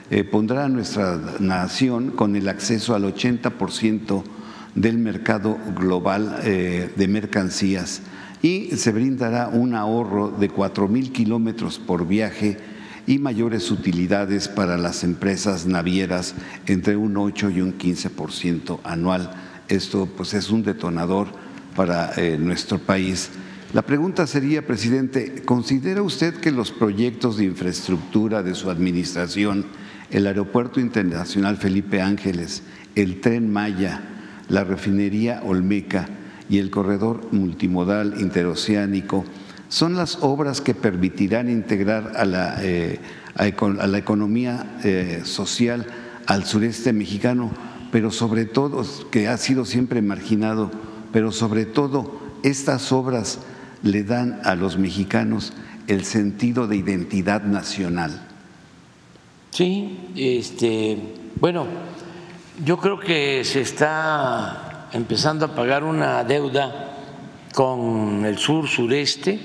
eh, pondrá a nuestra nación con el acceso al ochenta por ciento del mercado global eh, de mercancías y se brindará un ahorro de cuatro mil kilómetros por viaje y mayores utilidades para las empresas navieras entre un ocho y un quince por ciento anual. Esto pues es un detonador para eh, nuestro país. La pregunta sería, presidente, ¿considera usted que los proyectos de infraestructura de su administración, el Aeropuerto Internacional Felipe Ángeles, el Tren Maya, la refinería Olmeca y el corredor multimodal interoceánico son las obras que permitirán integrar a la, eh, a, a la economía eh, social al sureste mexicano, pero sobre todo, que ha sido siempre marginado, pero sobre todo estas obras le dan a los mexicanos el sentido de identidad nacional? Sí, este, bueno, yo creo que se está empezando a pagar una deuda con el sur sureste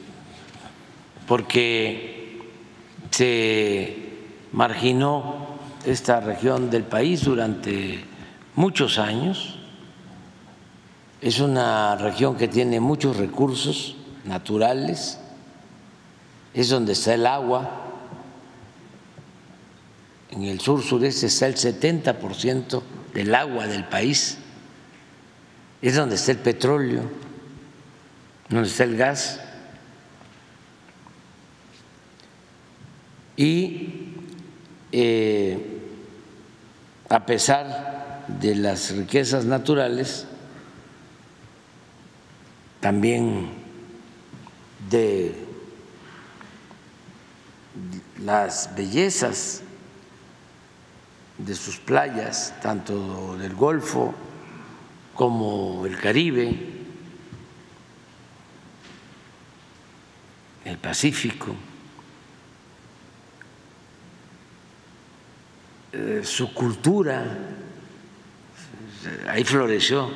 porque se marginó esta región del país durante muchos años. Es una región que tiene muchos recursos naturales, es donde está el agua. En el sur sureste está el setenta por ciento del agua del país, es donde está el petróleo, donde está el gas. Y eh, a pesar de las riquezas naturales, también de las bellezas de sus playas, tanto del Golfo como el Caribe, el Pacífico, eh, su cultura, ahí floreció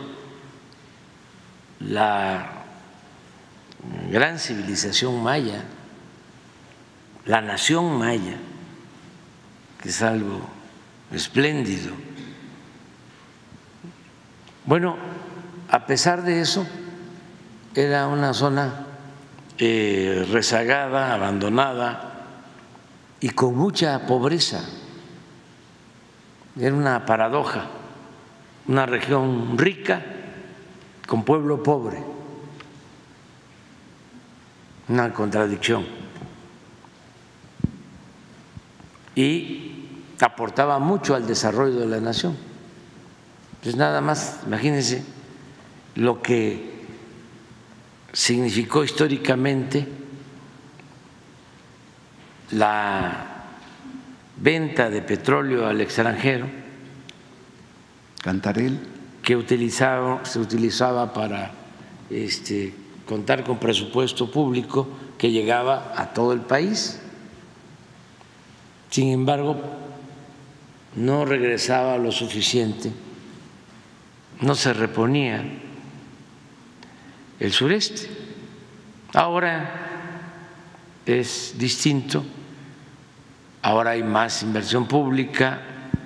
la gran civilización maya, la nación maya, que es algo espléndido. Bueno, a pesar de eso, era una zona eh, rezagada, abandonada y con mucha pobreza. Era una paradoja, una región rica con pueblo pobre, una contradicción. Y aportaba mucho al desarrollo de la nación. Pues nada más, imagínense lo que significó históricamente la venta de petróleo al extranjero, Cantarell, que utilizaba, se utilizaba para este, contar con presupuesto público que llegaba a todo el país. Sin embargo, no regresaba lo suficiente, no se reponía el sureste. Ahora es distinto, ahora hay más inversión pública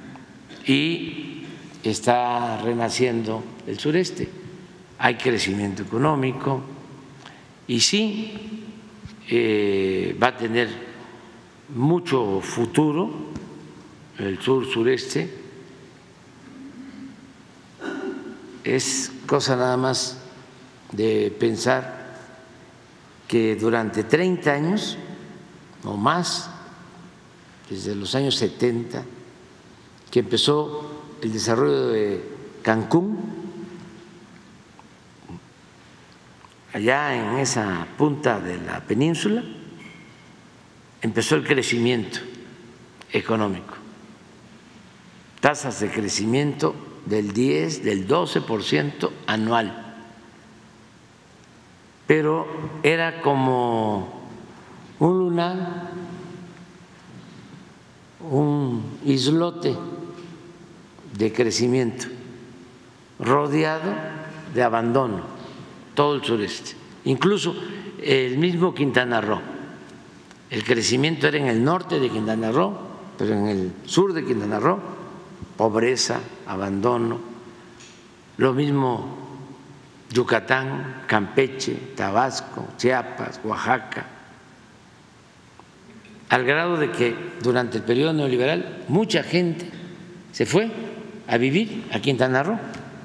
y está renaciendo el sureste, hay crecimiento económico y sí eh, va a tener mucho futuro el sur sureste. Es cosa nada más de pensar que durante treinta años o más, desde los años setenta, que empezó el desarrollo de Cancún, allá en esa punta de la península, empezó el crecimiento económico. Tasas de crecimiento del diez, del doce por ciento anual, pero era como un lunar, un islote de crecimiento rodeado de abandono, todo el sureste, incluso el mismo Quintana Roo. El crecimiento era en el norte de Quintana Roo pero en el sur de Quintana Roo, pobreza, abandono, lo mismo Yucatán, Campeche, Tabasco, Chiapas, Oaxaca, al grado de que durante el periodo neoliberal mucha gente se fue a vivir a Quintana Roo.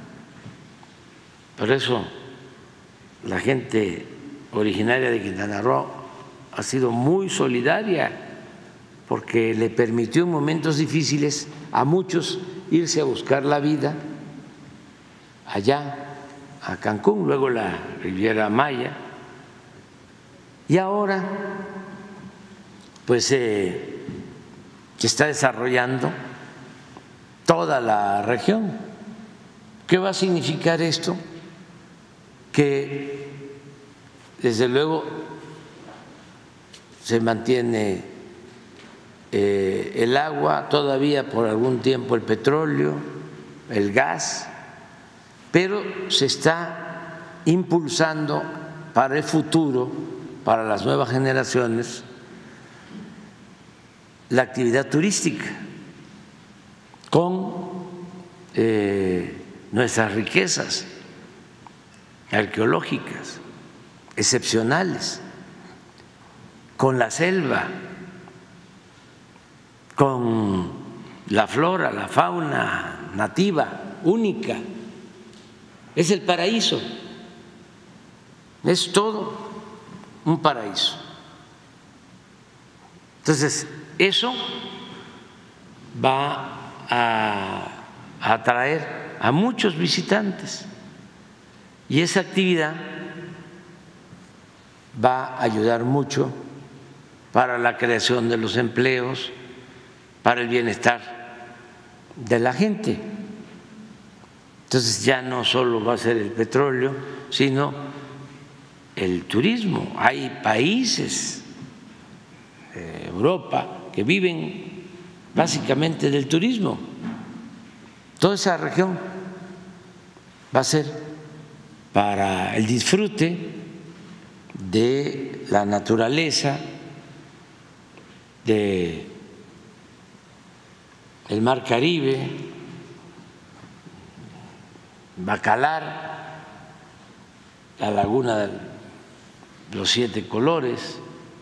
Por eso la gente originaria de Quintana Roo ha sido muy solidaria, porque le permitió en momentos difíciles a muchos irse a buscar la vida allá a Cancún, luego la Riviera Maya, y ahora pues eh, se está desarrollando toda la región. ¿Qué va a significar esto? Que desde luego se mantiene eh, el agua, todavía por algún tiempo el petróleo, el gas, pero se está impulsando para el futuro, para las nuevas generaciones, la actividad turística con eh, nuestras riquezas arqueológicas excepcionales, con la selva, con la flora, la fauna nativa única. Es el paraíso, es todo un paraíso. Entonces, eso va a atraer a muchos visitantes y esa actividad va a ayudar mucho para la creación de los empleos, para el bienestar de la gente. Entonces ya no solo va a ser el petróleo, sino el turismo. Hay países de Europa que viven básicamente del turismo. Toda esa región va a ser para el disfrute de la naturaleza, de el Mar Caribe, Bacalar, la laguna de los siete colores,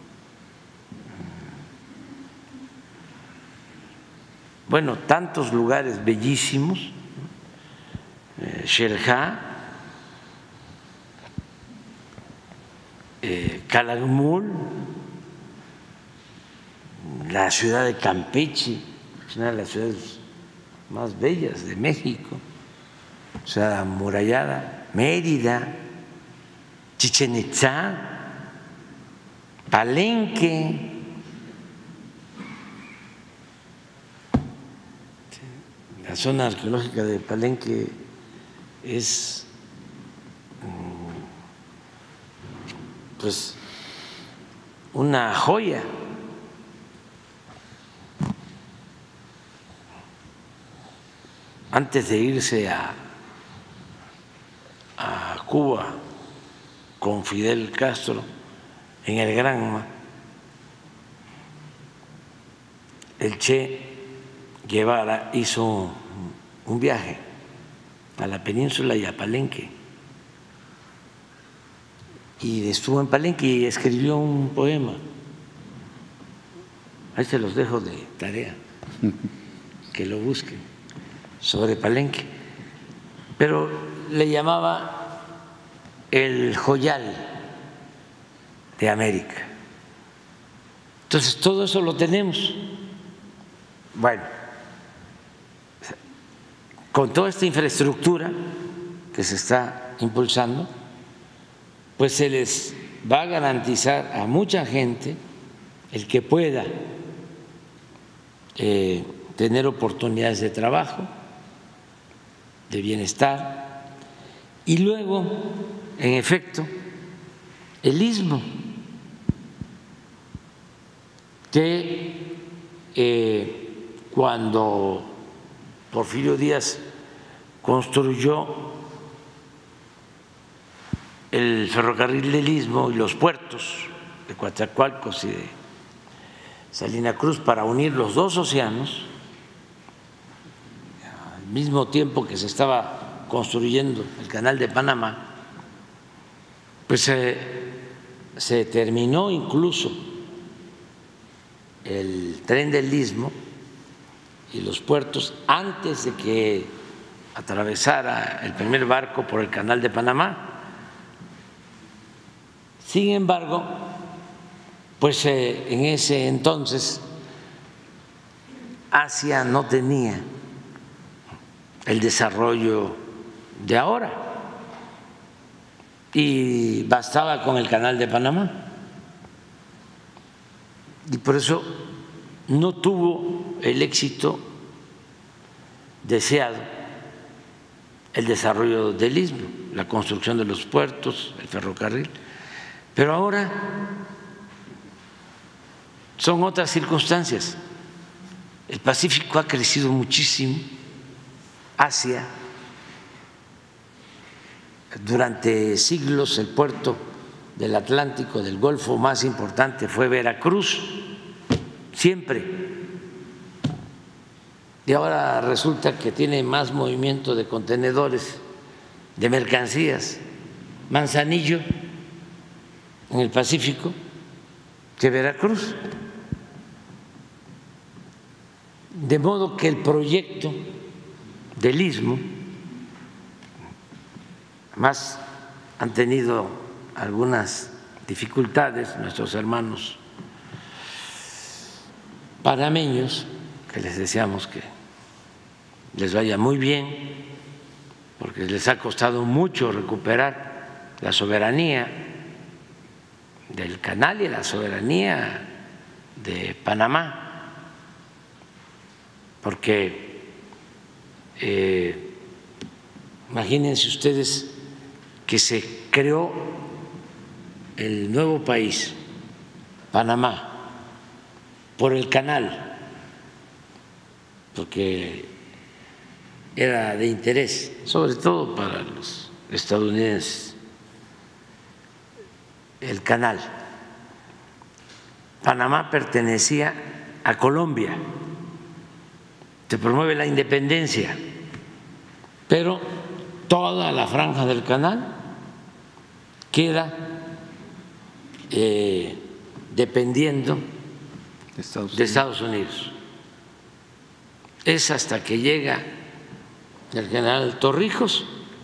bueno, tantos lugares bellísimos, eh, Xel-Há, eh, Calakmul, la ciudad de Campeche, es una de las ciudades más bellas de México, ciudad amurallada, Mérida, Chichén Itzá, Palenque, la zona arqueológica de Palenque es pues una joya. Antes de irse a, a Cuba con Fidel Castro en el Granma, el Che Guevara hizo un viaje a la península y a Palenque, y estuvo en Palenque y escribió un poema. Ahí se los dejo de tarea, que lo busquen, sobre Palenque, pero le llamaba el joyal de América. Entonces todo eso lo tenemos. Bueno, con toda esta infraestructura que se está impulsando, pues se les va a garantizar a mucha gente el que pueda eh, tener oportunidades de trabajo, de bienestar, y luego, en efecto, el istmo, que eh, cuando Porfirio Díaz construyó el ferrocarril del Istmo y los puertos de Coatzacoalcos y de Salina Cruz para unir los dos océanos, al mismo tiempo que se estaba construyendo el Canal de Panamá, pues eh, se terminó incluso el tren del Istmo y los puertos antes de que atravesara el primer barco por el Canal de Panamá. Sin embargo, pues eh, en ese entonces Asia no tenía el desarrollo de ahora y bastaba con el Canal de Panamá. Y por eso no tuvo el éxito deseado el desarrollo del Istmo, la construcción de los puertos, el ferrocarril. Pero ahora son otras circunstancias. El Pacífico ha crecido muchísimo, Asia. Durante siglos el puerto del Atlántico, del Golfo más importante fue Veracruz, siempre. Y ahora resulta que tiene más movimiento de contenedores, de mercancías, Manzanillo, en el Pacífico, que Veracruz. De modo que el proyecto del Istmo, más han tenido algunas dificultades nuestros hermanos panameños, que les deseamos que les vaya muy bien, porque les ha costado mucho recuperar la soberanía del canal y la soberanía de Panamá, porque eh, imagínense ustedes que se creó el nuevo país, Panamá, por el canal, porque era de interés, sobre todo para los estadounidenses, el canal. Panamá pertenecía a Colombia, se promueve la independencia, pero toda la franja del canal queda eh, dependiendo de Estados Unidos. de Estados Unidos. Es hasta que llega el general Torrijos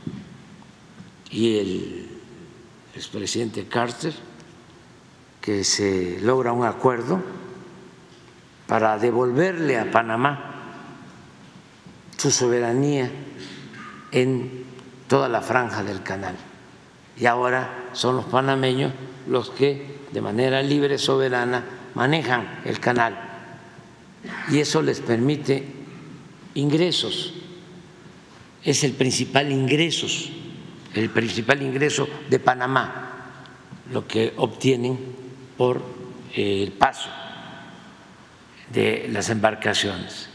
y el expresidente Carter que se logra un acuerdo para devolverle a Panamá su soberanía en toda la franja del canal. Y ahora son los panameños los que de manera libre, soberana, manejan el canal. Y eso les permite ingresos. Es el principal ingresos, el principal ingreso de Panamá, lo que obtienen por el paso de las embarcaciones.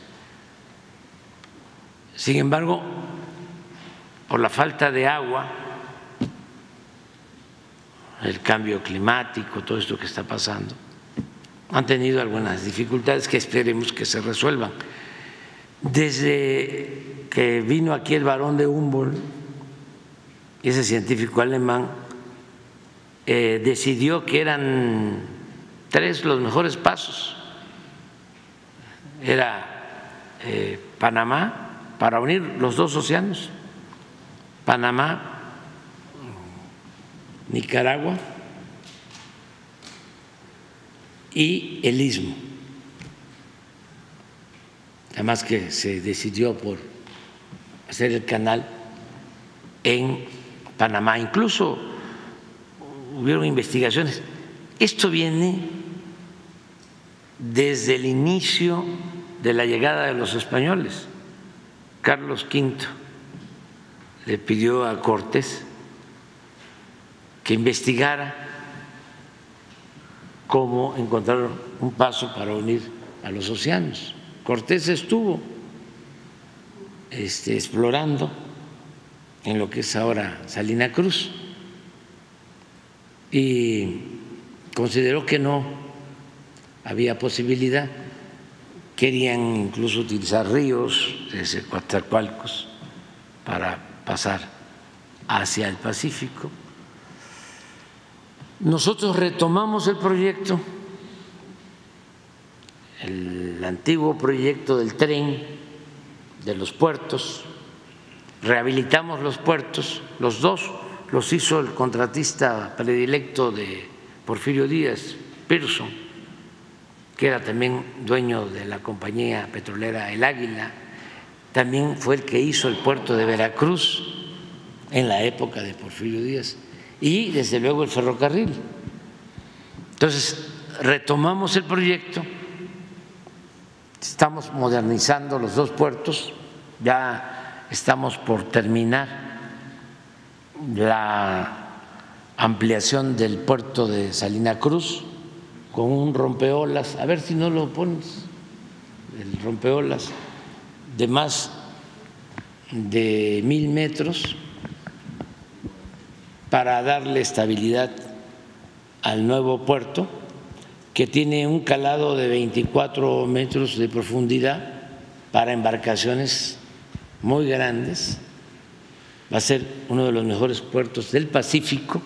Sin embargo, por la falta de agua, el cambio climático, todo esto que está pasando, han tenido algunas dificultades que esperemos que se resuelvan. Desde que vino aquí el barón de Humboldt, ese científico alemán, eh, decidió que eran tres los mejores pasos. Era eh, Panamá, para unir los dos océanos, Panamá, Nicaragua y el Istmo. Además que se decidió por hacer el canal en Panamá. Incluso hubieron investigaciones. Esto viene desde el inicio de la llegada de los españoles. Carlos quinto le pidió a Cortés que investigara cómo encontrar un paso para unir a los océanos. Cortés estuvo este, explorando en lo que es ahora Salina Cruz y consideró que no había posibilidad. Querían incluso utilizar ríos desde Coatzacoalcos para pasar hacia el Pacífico. Nosotros retomamos el proyecto, el antiguo proyecto del tren, de los puertos, rehabilitamos los puertos, los dos los hizo el contratista predilecto de Porfirio Díaz, Pearson, que era también dueño de la compañía petrolera El Águila, también fue el que hizo el puerto de Veracruz en la época de Porfirio Díaz, y desde luego el ferrocarril. Entonces, retomamos el proyecto, estamos modernizando los dos puertos, ya estamos por terminar la ampliación del puerto de Salina Cruz con un rompeolas, a ver si no lo pones, el rompeolas de más de mil metros para darle estabilidad al nuevo puerto, que tiene un calado de veinticuatro metros de profundidad para embarcaciones muy grandes. Va a ser uno de los mejores puertos del Pacífico.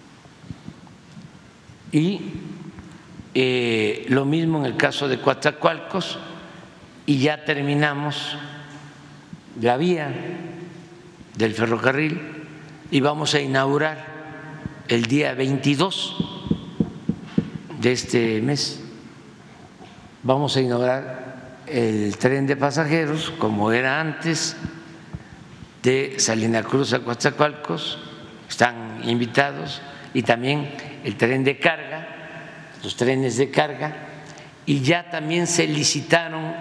Y eh, lo mismo en el caso de Coatzacoalcos, y ya terminamos la vía del ferrocarril y vamos a inaugurar el día veintidós de este mes, vamos a inaugurar el tren de pasajeros como era antes, de Salina Cruz a Coatzacoalcos, están invitados, y también el tren de carga, los trenes de carga, y ya también se licitaron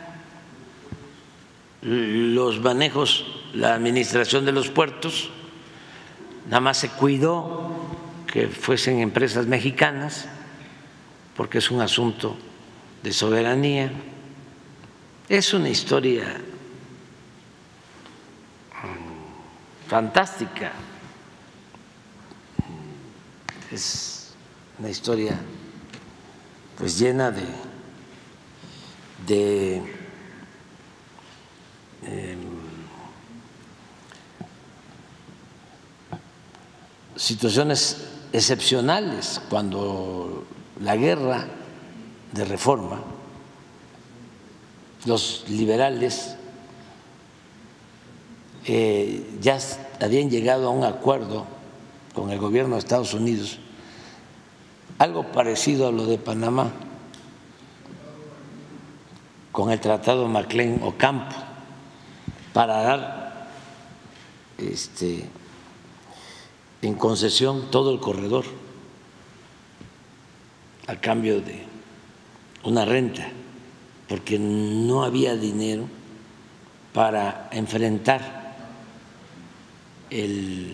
los manejos, la administración de los puertos, nada más se cuidó que fuesen empresas mexicanas, porque es un asunto de soberanía. Es una historia fantástica, es una historia pues llena de, de eh, situaciones excepcionales. Cuando la guerra de Reforma, los liberales eh, ya habían llegado a un acuerdo con el gobierno de Estados Unidos, algo parecido a lo de Panamá, con el Tratado Maclean-Ocampo, para dar este, en concesión todo el corredor a cambio de una renta, porque no había dinero para enfrentar el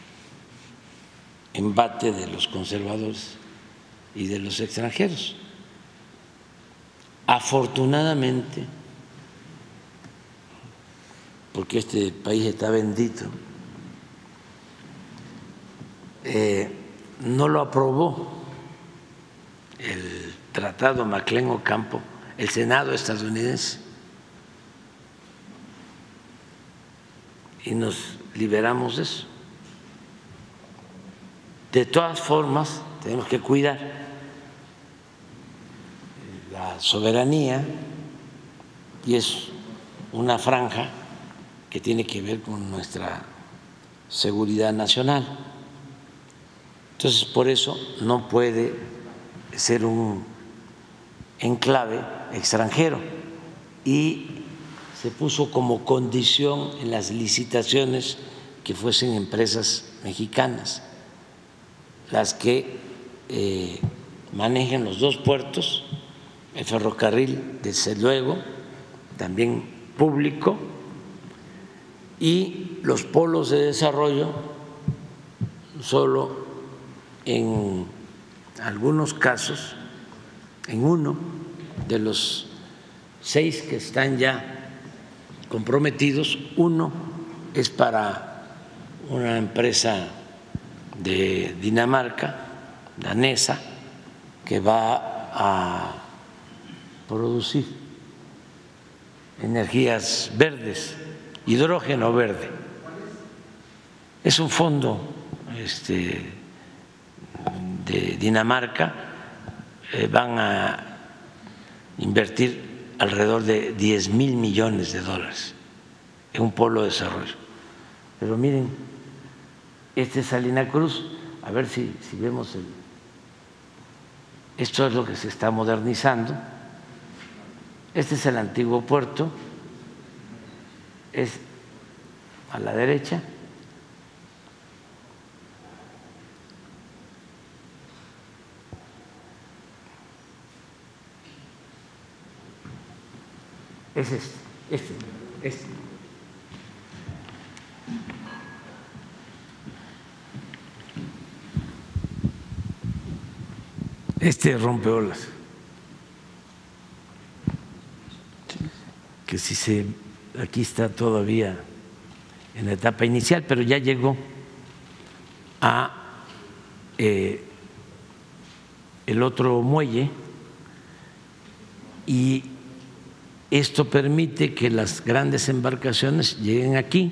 embate de los conservadores y de los extranjeros. Afortunadamente, porque este país está bendito, eh, no lo aprobó el Tratado Maclean-Ocampo, el Senado estadounidense, y nos liberamos de eso. De todas formas, tenemos que cuidar la soberanía, y es una franja que tiene que ver con nuestra seguridad nacional. Entonces, por eso no puede ser un enclave extranjero, y se puso como condición en las licitaciones que fuesen empresas mexicanas las que eh, manejen los dos puertos, el ferrocarril desde luego también público, y los polos de desarrollo solo en algunos casos, en uno de los seis que están ya comprometidos, uno es para una empresa de Dinamarca, danesa, que va a producir energías verdes, hidrógeno verde. Es un fondo este, de Dinamarca, eh, van a invertir alrededor de diez mil millones de dólares en un polo de desarrollo. Pero miren, este es Salina Cruz, a ver si, si vemos el… Esto es lo que se está modernizando. Este es el antiguo puerto, es a la derecha. Es este, este, este. Este rompeolas, que si se, aquí está todavía en la etapa inicial, pero ya llegó a eh, el otro muelle y esto permite que las grandes embarcaciones lleguen aquí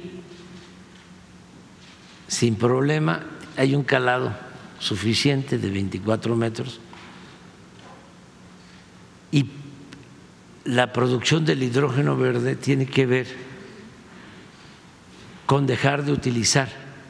sin problema. Hay un calado suficiente de veinticuatro metros y la producción del hidrógeno verde tiene que ver con dejar de utilizar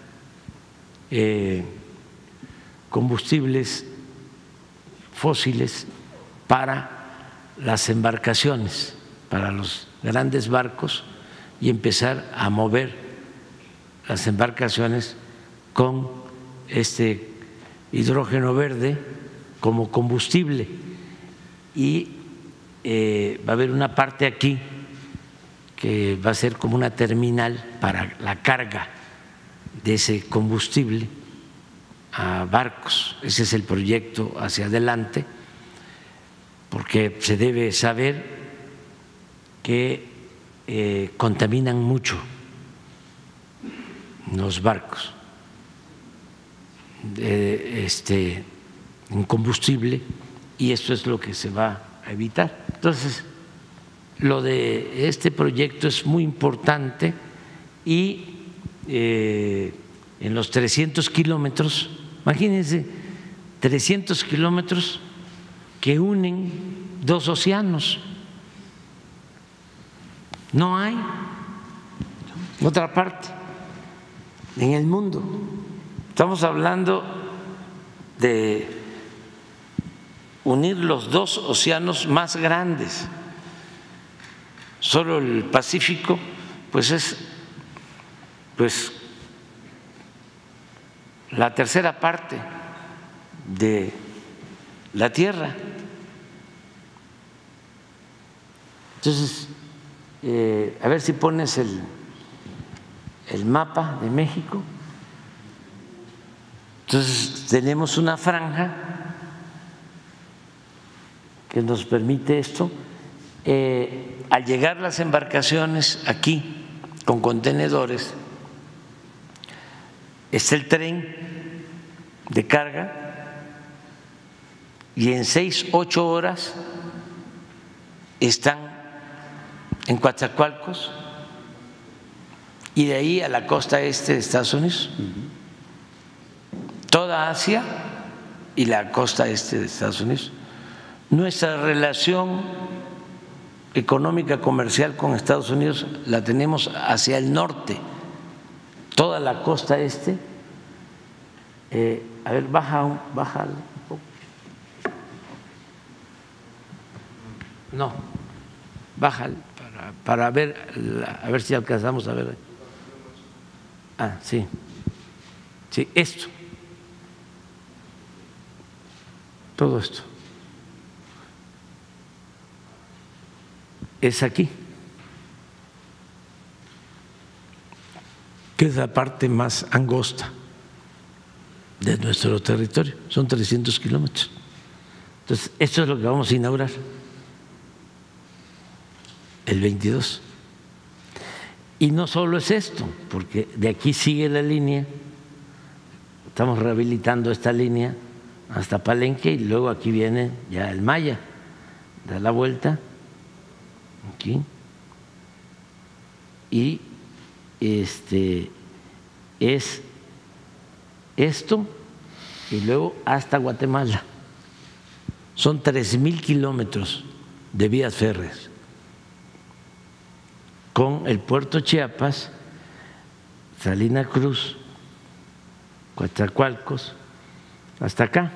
eh, combustibles fósiles para las embarcaciones, para los grandes barcos, y empezar a mover las embarcaciones con este hidrógeno verde como combustible. Y eh, va a haber una parte aquí que va a ser como una terminal para la carga de ese combustible a barcos. Ese es el proyecto hacia adelante, porque se debe saber que eh, contaminan mucho los barcos de este en combustible, y esto es lo que se va a evitar. Entonces, lo de este proyecto es muy importante y eh, en los trescientos kilómetros, imagínense, trescientos kilómetros que unen dos océanos. No hay otra parte en el mundo. Estamos hablando de unir los dos océanos más grandes. Solo el Pacífico pues es pues la tercera parte de la Tierra. Entonces, eh, a ver si pones el, el mapa de México. Entonces tenemos una franja que nos permite esto. Eh, al llegar las embarcaciones aquí con contenedores, está el tren de carga y en seis, ocho horas están en Coatzacoalcos y de ahí a la costa este de Estados Unidos. Toda Asia y la costa este de Estados Unidos. Nuestra relación económica comercial con Estados Unidos la tenemos hacia el norte, toda la costa este. Eh, a ver, baja un, baja un poco. No, baja para, para ver, a ver si alcanzamos a ver. Ah, sí, sí, esto, todo esto. Es aquí, que es la parte más angosta de nuestro territorio, son trescientos kilómetros. Entonces, esto es lo que vamos a inaugurar el veintidós. Y no solo es esto, porque de aquí sigue la línea, estamos rehabilitando esta línea hasta Palenque y luego aquí viene ya el Maya. da la vuelta aquí y este es esto y luego hasta Guatemala. Son tres mil kilómetros de vías férreas con el puerto Chiapas, Salina Cruz, Coatzacoalcos, hasta acá,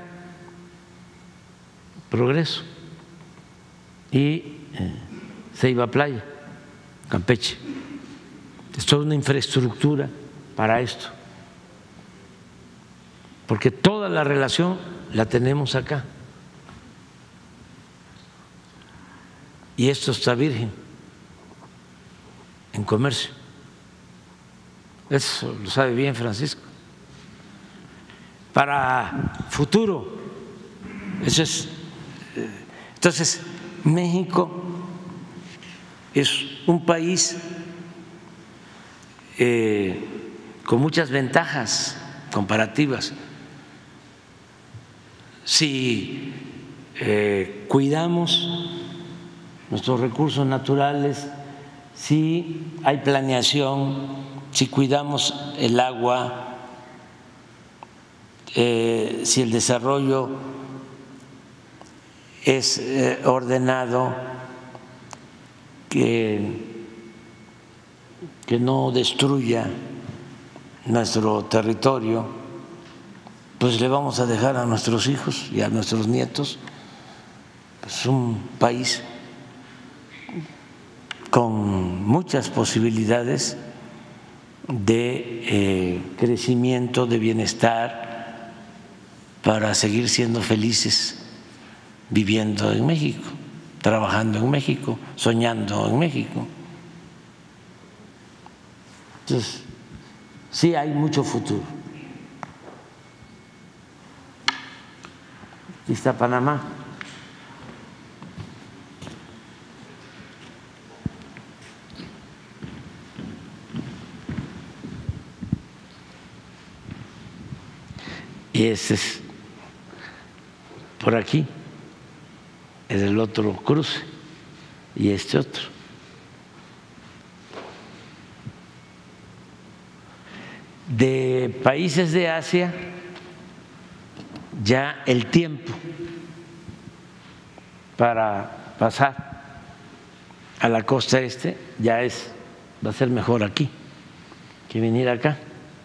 Progreso y eh, Ceiba Playa, Campeche. Es toda una infraestructura para esto, porque toda la relación la tenemos acá. Y esto está virgen en comercio. Eso lo sabe bien Francisco. Para futuro, eso es. Entonces, México es un país eh, con muchas ventajas comparativas. Si eh, cuidamos nuestros recursos naturales, si hay planeación, si cuidamos el agua, eh, si el desarrollo es eh, ordenado, que, que no destruya nuestro territorio, pues le vamos a dejar a nuestros hijos y a nuestros nietos pues un país con muchas posibilidades de eh, crecimiento, de bienestar, para seguir siendo felices viviendo en México, trabajando en México, soñando en México. Entonces, sí hay mucho futuro. Aquí está Panamá. Y ese es por aquí, es el otro cruce y este otro. De países de Asia, ya el tiempo para pasar a la costa este ya es, va a ser mejor aquí que venir acá.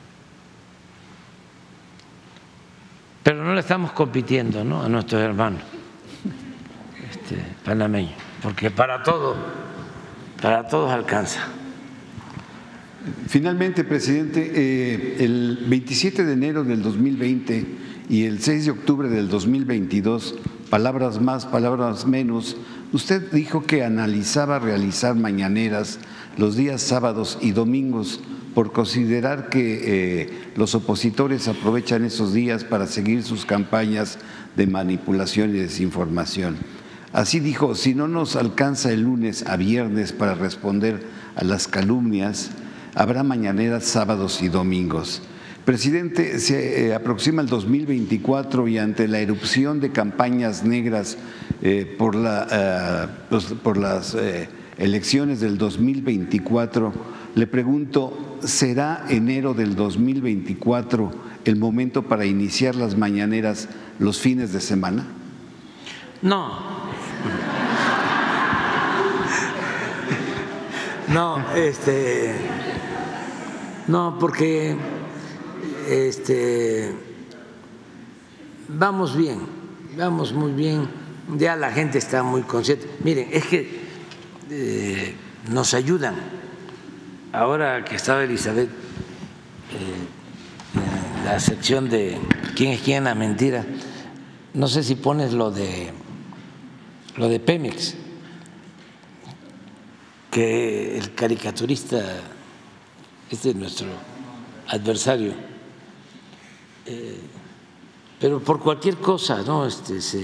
Pero no le estamos compitiendo, ¿no?, a nuestros hermanos este, panameños, porque para todo, para todos alcanza. Finalmente, presidente, eh, el veintisiete de enero del dos mil veinte y el seis de octubre del dos mil veintidós, palabras más, palabras menos, usted dijo que analizaba realizar mañaneras los días sábados y domingos por considerar que eh, los opositores aprovechan esos días para seguir sus campañas de manipulación y desinformación. Así dijo, si no nos alcanza el lunes a viernes para responder a las calumnias, habrá mañaneras sábados y domingos. Presidente, se eh, aproxima el dos mil veinticuatro y ante la erupción de campañas negras eh, por, la, eh, los, por las eh, elecciones del dos mil veinticuatro, le pregunto, ¿será enero del dos mil veinticuatro el momento para iniciar las mañaneras los fines de semana? No. No, este, no, porque este, vamos bien, vamos muy bien, ya la gente está muy consciente. Miren, es que eh, nos ayudan. Ahora que estaba Elizabeth eh, en la sección de quién es quién en la mentira, no sé si pones lo de lo de Pemex, que el caricaturista, este es nuestro adversario, eh, pero por cualquier cosa, ¿no? Este, se,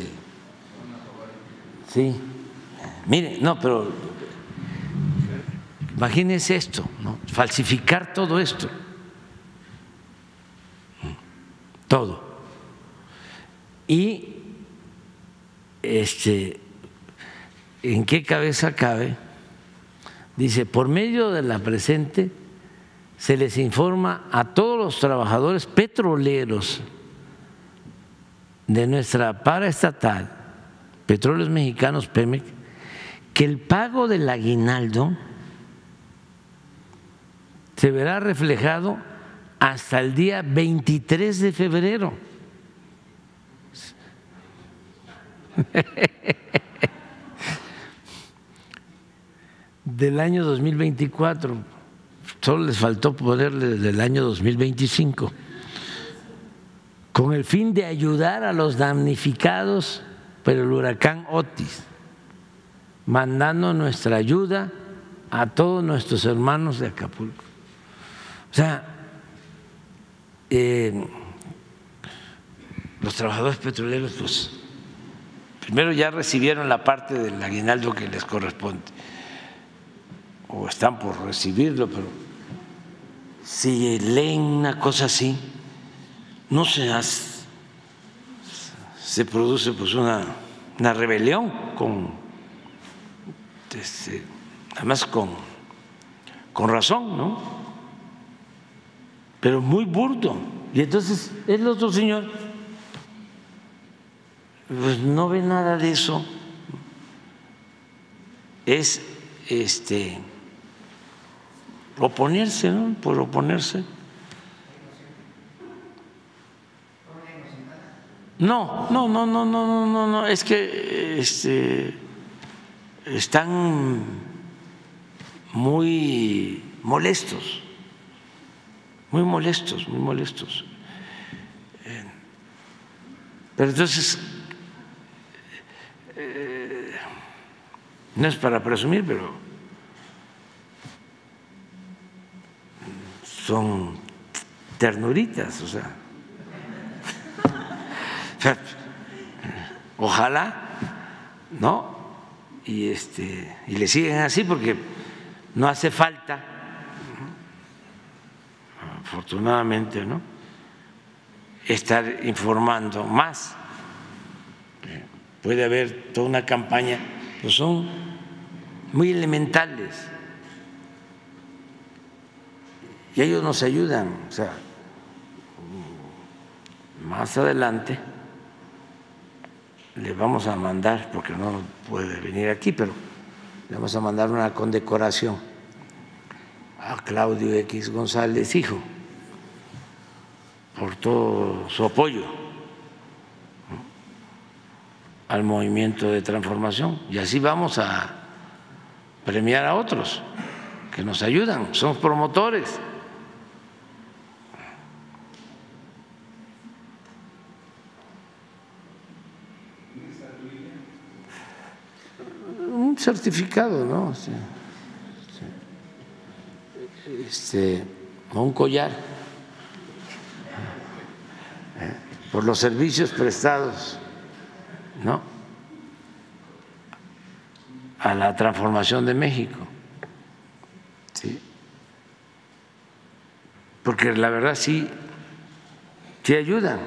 sí, mire, no, pero imagínense esto, ¿no? Falsificar todo esto, todo, y este, en qué cabeza cabe, dice, por medio de la presente se les informa a todos los trabajadores petroleros de nuestra paraestatal, Petróleos Mexicanos, Pemex, que el pago del aguinaldo se verá reflejado hasta el día veintitrés de febrero. Del año dos mil veinticuatro, solo les faltó ponerle del año dos mil veinticinco, con el fin de ayudar a los damnificados por el huracán Otis, mandando nuestra ayuda a todos nuestros hermanos de Acapulco. O sea, eh, los trabajadores petroleros, pues, primero ya recibieron la parte del aguinaldo que les corresponde, o están por recibirlo, pero si leen una cosa así, no se hace, se produce pues una, una rebelión, con, este, además con, con razón, ¿no? Pero muy burdo. Y entonces el otro señor pues no ve nada de eso, es este oponerse, ¿no? Por oponerse. No, no, no, no, no, no, no, no, es que este, están muy molestos, muy molestos, muy molestos. Pero entonces, eh, no es para presumir, pero son ternuritas, o sea. Ojalá, ¿no? Y este y le siguen así porque no hace falta, afortunadamente, ¿no?, estar informando más. Puede haber toda una campaña, pero son muy elementales y ellos nos ayudan. O sea, más adelante le vamos a mandar, porque no puede venir aquí, pero le vamos a mandar una condecoración a Claudio X González, hijo, por todo su apoyo al movimiento de transformación. Y así vamos a premiar a otros que nos ayudan, somos promotores. Un certificado, ¿no? Sí, sí. Este, o un collar por los servicios prestados, ¿no?, a la transformación de México. Sí. Porque la verdad sí, sí ayudan.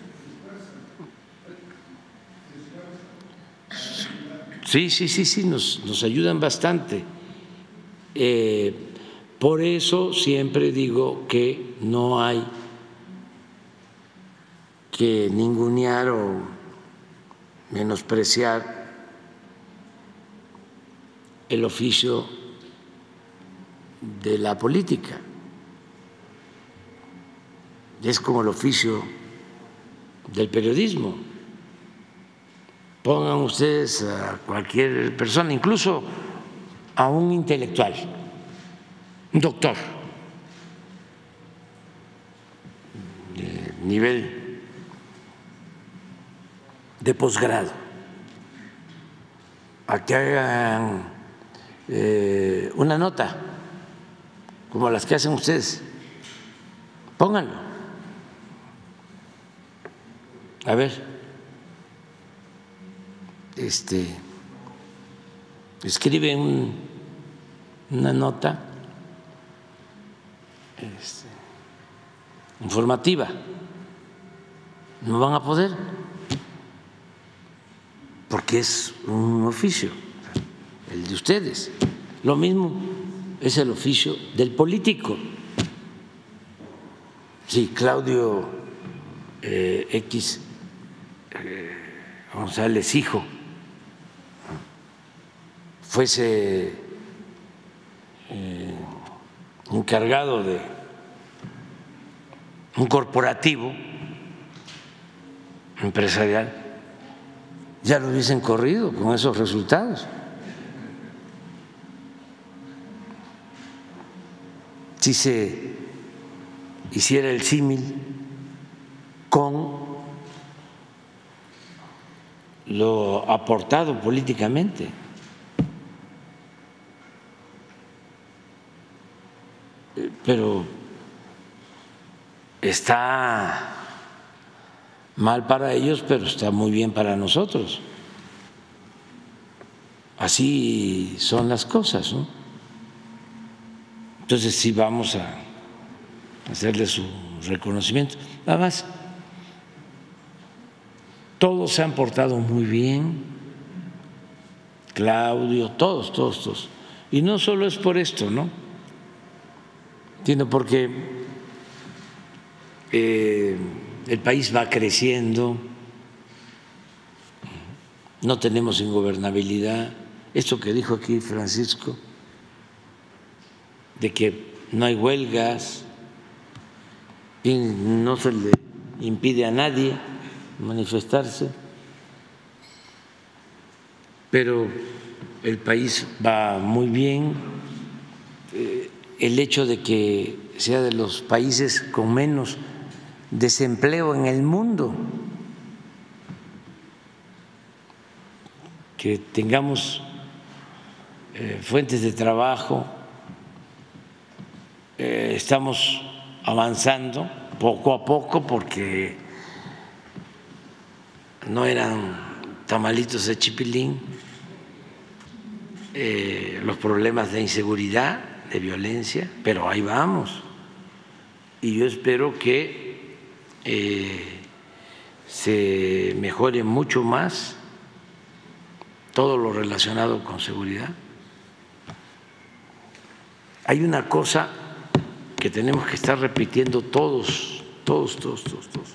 Sí, sí, sí, sí, nos, nos ayudan bastante. Eh, por eso siempre digo que no hay que ningunear o menospreciar el oficio de la política. Es como el oficio del periodismo. Pongan ustedes a cualquier persona, incluso a un intelectual, un doctor de nivel de posgrado, a que hagan eh, una nota como las que hacen ustedes, pónganlo. A ver, este, escribe un, una nota este, informativa, no van a poder, porque es un oficio. el de ustedes. Lo mismo es el oficio del político. Si Claudio eh, X eh, González hijo fuese eh, encargado de un corporativo empresarial, ya lo hubiesen corrido con esos resultados. Si se hiciera el símil con lo aportado políticamente. Pero está mal para ellos, pero está muy bien para nosotros. Así son las cosas, ¿no? Entonces sí vamos a hacerle su reconocimiento. Nada más, todos se han portado muy bien, Claudio, todos, todos, todos. Y no solo es por esto, ¿no? Sino porque eh, el país va creciendo, no tenemos ingobernabilidad. Esto que dijo aquí Francisco, de que no hay huelgas, y no se le impide a nadie manifestarse, pero el país va muy bien. El hecho de que sea de los países con menos desempleo en el mundo, que tengamos eh, fuentes de trabajo, eh, estamos avanzando poco a poco porque no eran tamalitos de chipilín, eh, los problemas de inseguridad, de violencia, pero ahí vamos. Y yo espero que eh, se mejore mucho más todo lo relacionado con seguridad. Hay una cosa que tenemos que estar repitiendo todos, todos, todos, todos, todos,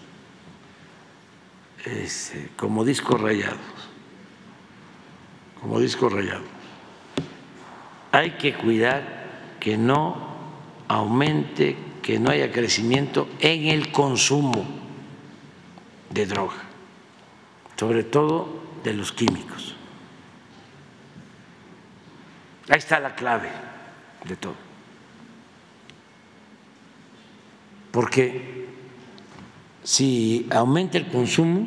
es, eh, como disco rayado, como disco rayado. Hay que cuidar que no aumente, que no haya crecimiento en el consumo de droga, sobre todo de los químicos. Ahí está la clave de todo. Porque si aumenta el consumo,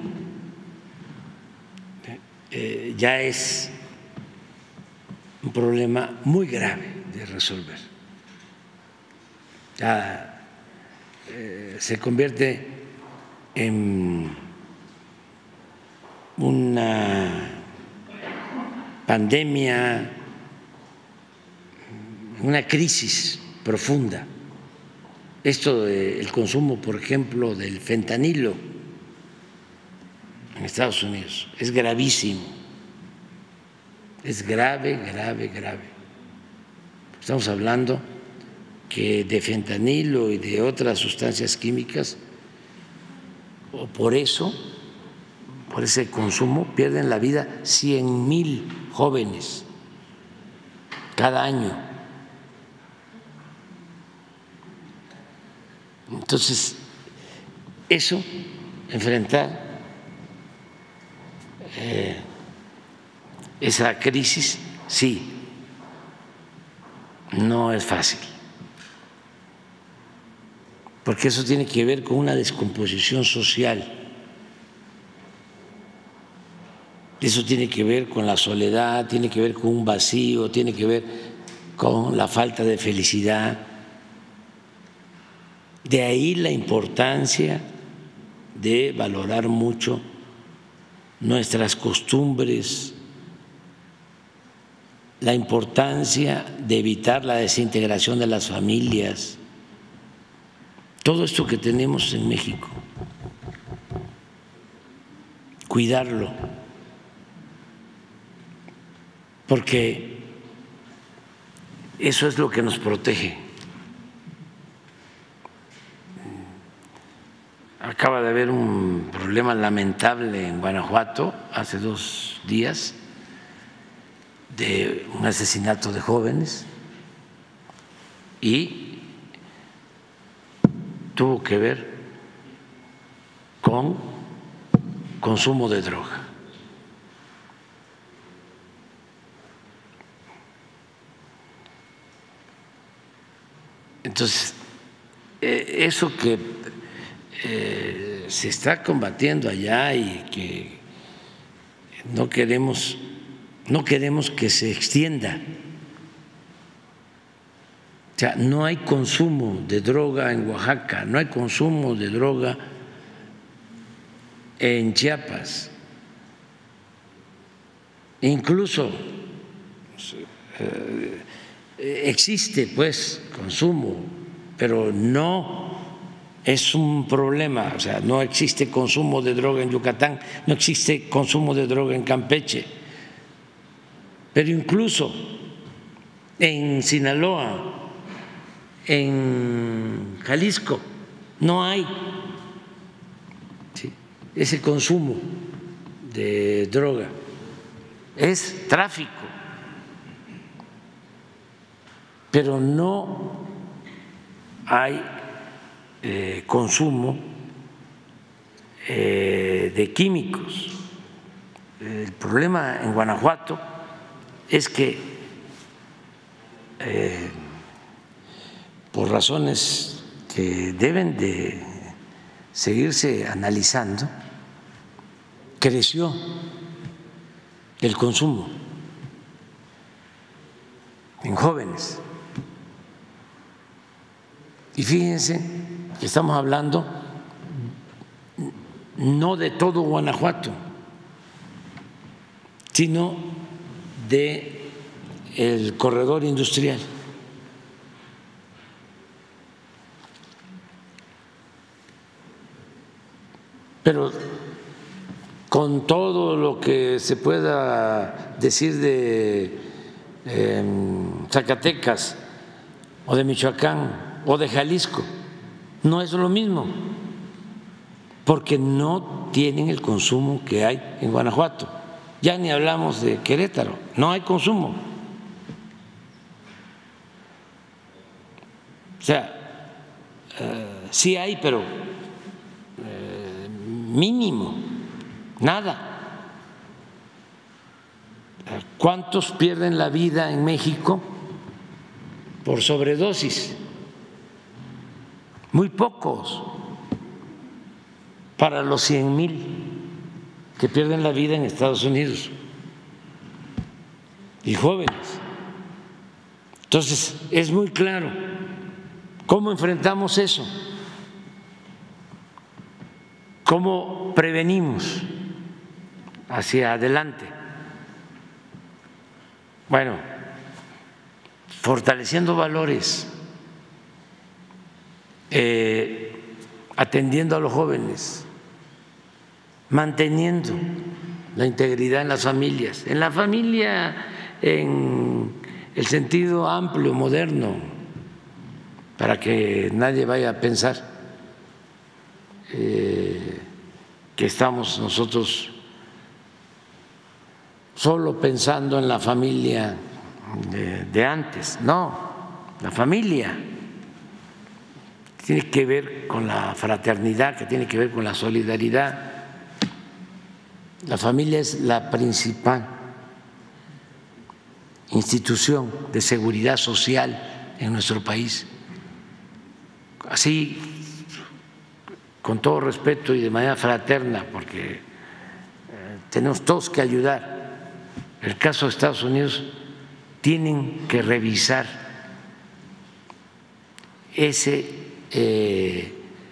eh, ya es un problema muy grave de resolver. Ya, eh, se convierte en una pandemia, una crisis profunda. Esto del consumo, por ejemplo, del fentanilo en Estados Unidos es gravísimo, es grave, grave, grave. Estamos hablando que de fentanilo y de otras sustancias químicas, o por eso, por ese consumo, pierden la vida cien mil jóvenes cada año. Entonces, eso, enfrentar eh, esa crisis, sí, no es fácil, porque eso tiene que ver con una descomposición social, eso tiene que ver con la soledad, tiene que ver con un vacío, tiene que ver con la falta de felicidad. De ahí la importancia de valorar mucho nuestras costumbres, la importancia de evitar la desintegración de las familias, todo esto que tenemos en México, cuidarlo. porque eso es lo que nos protege. Acaba de haber un problema lamentable en Guanajuato hace dos días de un asesinato de jóvenes y tuvo que ver con consumo de droga. Entonces, eso que eh, se está combatiendo allá y que no queremos, no queremos que se extienda. O sea, no hay consumo de droga en Oaxaca, no hay consumo de droga en Chiapas. Incluso eh, existe pues consumo, pero no es un problema. O sea, no existe consumo de droga en Yucatán, no existe consumo de droga en Campeche, pero incluso en Sinaloa, en Jalisco, no hay ¿sí? ese consumo de droga, es tráfico, pero no hay eh, consumo eh, de químicos. El problema en Guanajuato es que eh, por razones que deben de seguirse analizando, creció el consumo en jóvenes. Y fíjense que estamos hablando no de todo Guanajuato, sino de el corredor industrial. Pero con todo lo que se pueda decir de eh, Zacatecas o de Michoacán o de Jalisco, no es lo mismo, porque no tienen el consumo que hay en Guanajuato. Ya ni hablamos de Querétaro, no hay consumo. O sea, eh, sí hay, pero eh, mínimo, nada. ¿Cuántos pierden la vida en México por sobredosis? Muy pocos para los cien mil que pierden la vida en Estados Unidos y jóvenes. Entonces, es muy claro cómo enfrentamos eso, cómo prevenimos hacia adelante. Bueno, fortaleciendo valores, eh, atendiendo a los jóvenes, manteniendo la integridad en las familias, en la familia en el sentido amplio, moderno, para que nadie vaya a pensar eh, que estamos nosotros solo pensando en la familia de, de antes. No, la familia tiene que ver con la fraternidad, que tiene que ver con la solidaridad. La familia es la principal institución de seguridad social en nuestro país. Así, con todo respeto y de manera fraterna, porque eh, tenemos todos que ayudar. El caso de Estados Unidos, tienen que revisar ese eh,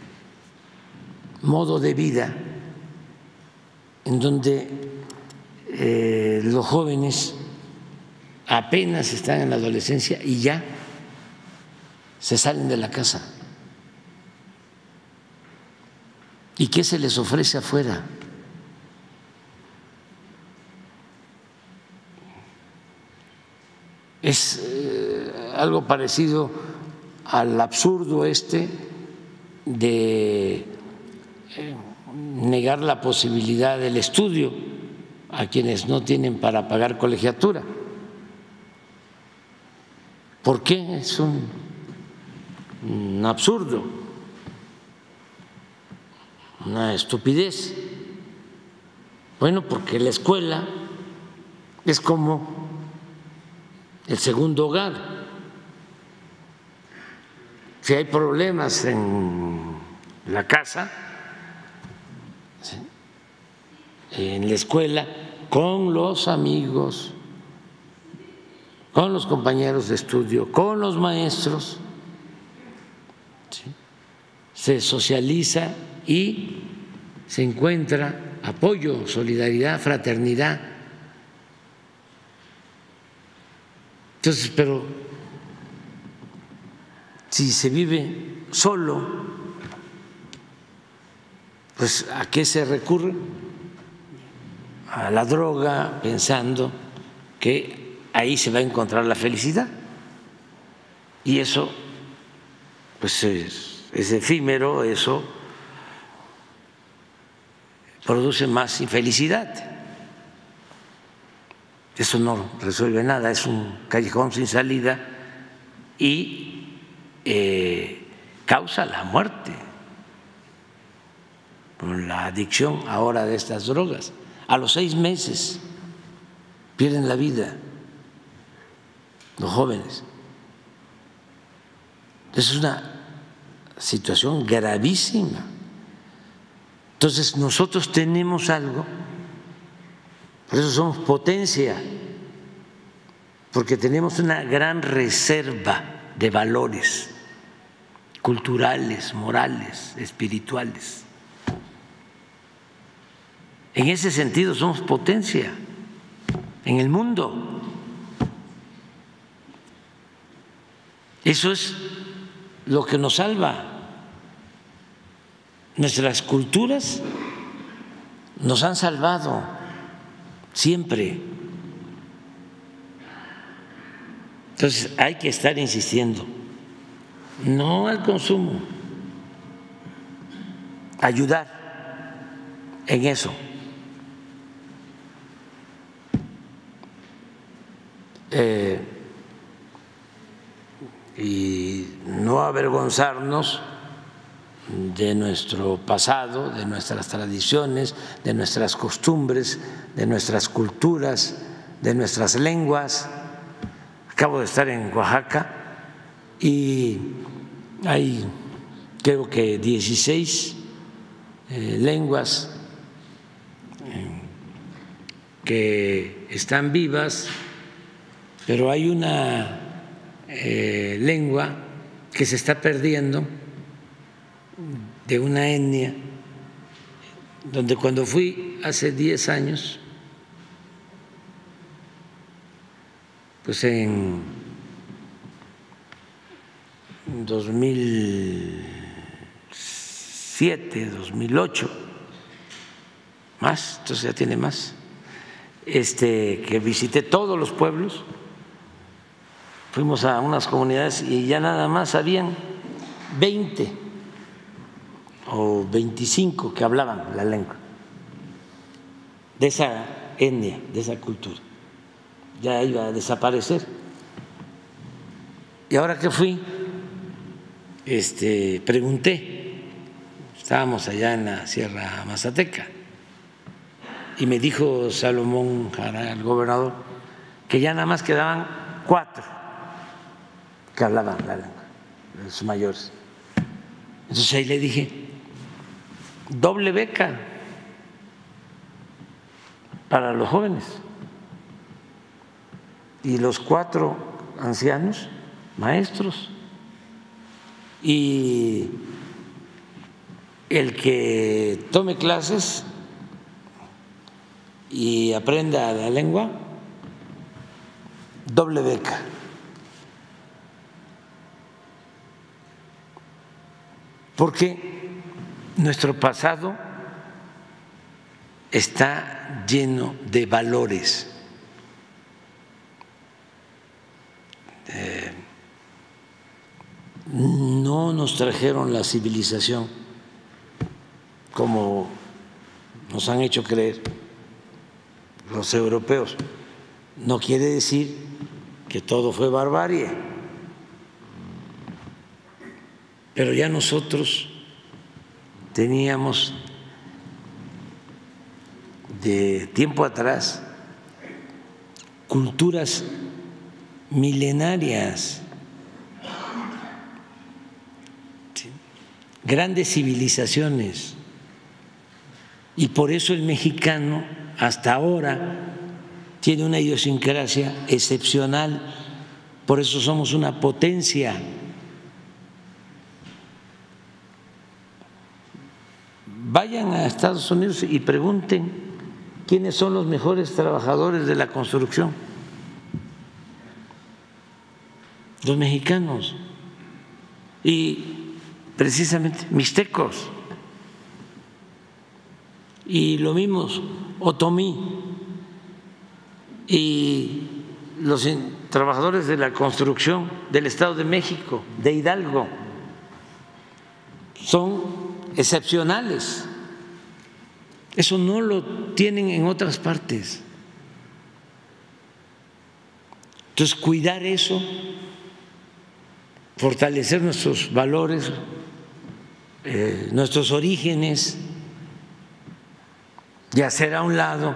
modo de vida en donde eh, los jóvenes apenas están en la adolescencia y ya se salen de la casa. ¿Y qué se les ofrece afuera? Es eh, algo parecido al absurdo este de eh, negar la posibilidad del estudio a quienes no tienen para pagar colegiatura. ¿Por qué? Es un, un absurdo, una estupidez. Bueno, porque la escuela es como el segundo hogar. Si hay problemas en la casa, en la escuela, con los amigos, con los compañeros de estudio, con los maestros, ¿sí?, se socializa y se encuentra apoyo, solidaridad, fraternidad. Entonces, pero si se vive solo, pues ¿a qué se recurre? A la droga, pensando que ahí se va a encontrar la felicidad. Y eso pues es, es efímero, eso produce más infelicidad. Eso no resuelve nada, es un callejón sin salida y eh, causa la muerte por la adicción ahora de estas drogas. A los seis meses pierden la vida los jóvenes. Es una situación gravísima. Entonces nosotros tenemos algo, por eso somos potencia, porque tenemos una gran reserva de valores culturales, morales, espirituales. En ese sentido somos potencia en el mundo. Eso es lo que nos salva. Nuestras culturas nos han salvado siempre. Entonces hay que estar insistiendo, no al consumo, ayudar en eso. Eh, y no avergonzarnos de nuestro pasado, de nuestras tradiciones, de nuestras costumbres, de nuestras culturas, de nuestras lenguas. Acabo de estar en Oaxaca y hay creo que dieciséis eh, lenguas eh, que están vivas, pero hay una eh, lengua que se está perdiendo, de una etnia, donde cuando fui hace diez años, pues en dos mil siete, dos mil ocho, más, entonces ya tiene más, este, que visité todos los pueblos, fuimos a unas comunidades y ya nada más habían veinte o veinticinco que hablaban la lengua de esa etnia, de esa cultura. Ya iba a desaparecer. Y ahora que fui, este, pregunté, estábamos allá en la Sierra Mazateca, y me dijo Salomón Jara, el gobernador, que ya nada más quedaban cuatro que hablaban la lengua, los mayores. Entonces ahí le dije, doble beca para los jóvenes y los cuatro ancianos, maestros, y el que tome clases y aprenda la lengua, doble beca. Porque nuestro pasado está lleno de valores no nos trajeron la civilización como nos han hecho creer los europeos. No quiere decir que todo fue barbarie, pero ya nosotros teníamos de tiempo atrás culturas milenarias, grandes civilizaciones, y por eso el mexicano hasta ahora tiene una idiosincrasia excepcional, por eso somos una potencia. Vayan a Estados Unidos y pregunten quiénes son los mejores trabajadores de la construcción. Los mexicanos, y precisamente mixtecos, y lo mismo otomí, y los trabajadores de la construcción del Estado de México, de Hidalgo, son excepcionales. Eso no lo tienen en otras partes. Entonces, cuidar eso, fortalecer nuestros valores, eh, nuestros orígenes, y hacer a un lado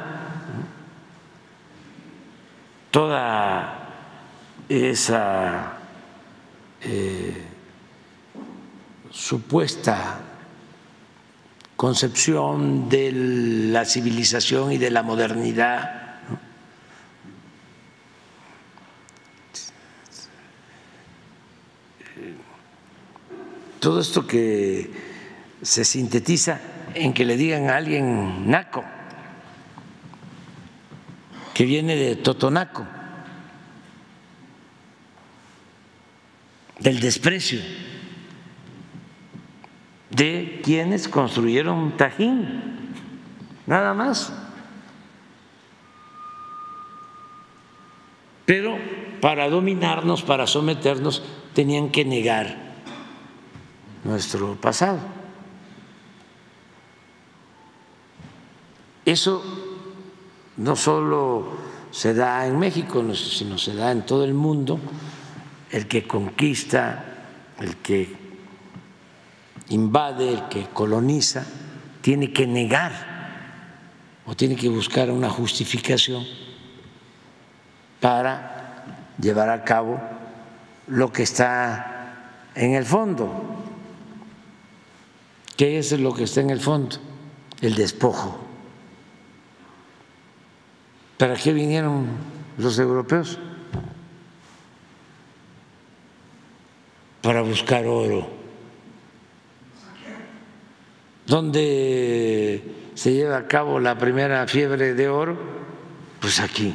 toda esa eh, supuesta concepción de la civilización y de la modernidad, ¿no? Todo esto que se sintetiza en que le digan a alguien naco, que viene de Totonaco, del desprecio de quienes construyeron Tajín, nada más. Pero para dominarnos, para someternos, tenían que negar nuestro pasado. Eso no solo se da en México, sino se da en todo el mundo. El que conquista, el que invade, el que coloniza, tiene que negar o tiene que buscar una justificación para llevar a cabo lo que está en el fondo. ¿Qué es lo que está en el fondo? El despojo. ¿Para qué vinieron los europeos? Para buscar oro. ¿Dónde se lleva a cabo la primera fiebre de oro? Pues aquí.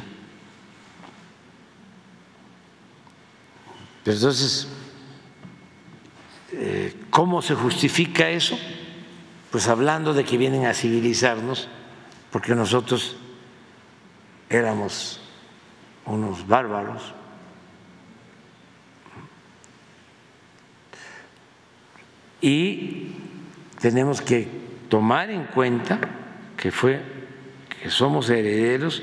Pero entonces, ¿cómo se justifica eso? Pues hablando de que vienen a civilizarnos, porque nosotros éramos unos bárbaros. Y tenemos que tomar en cuenta que fue que somos herederos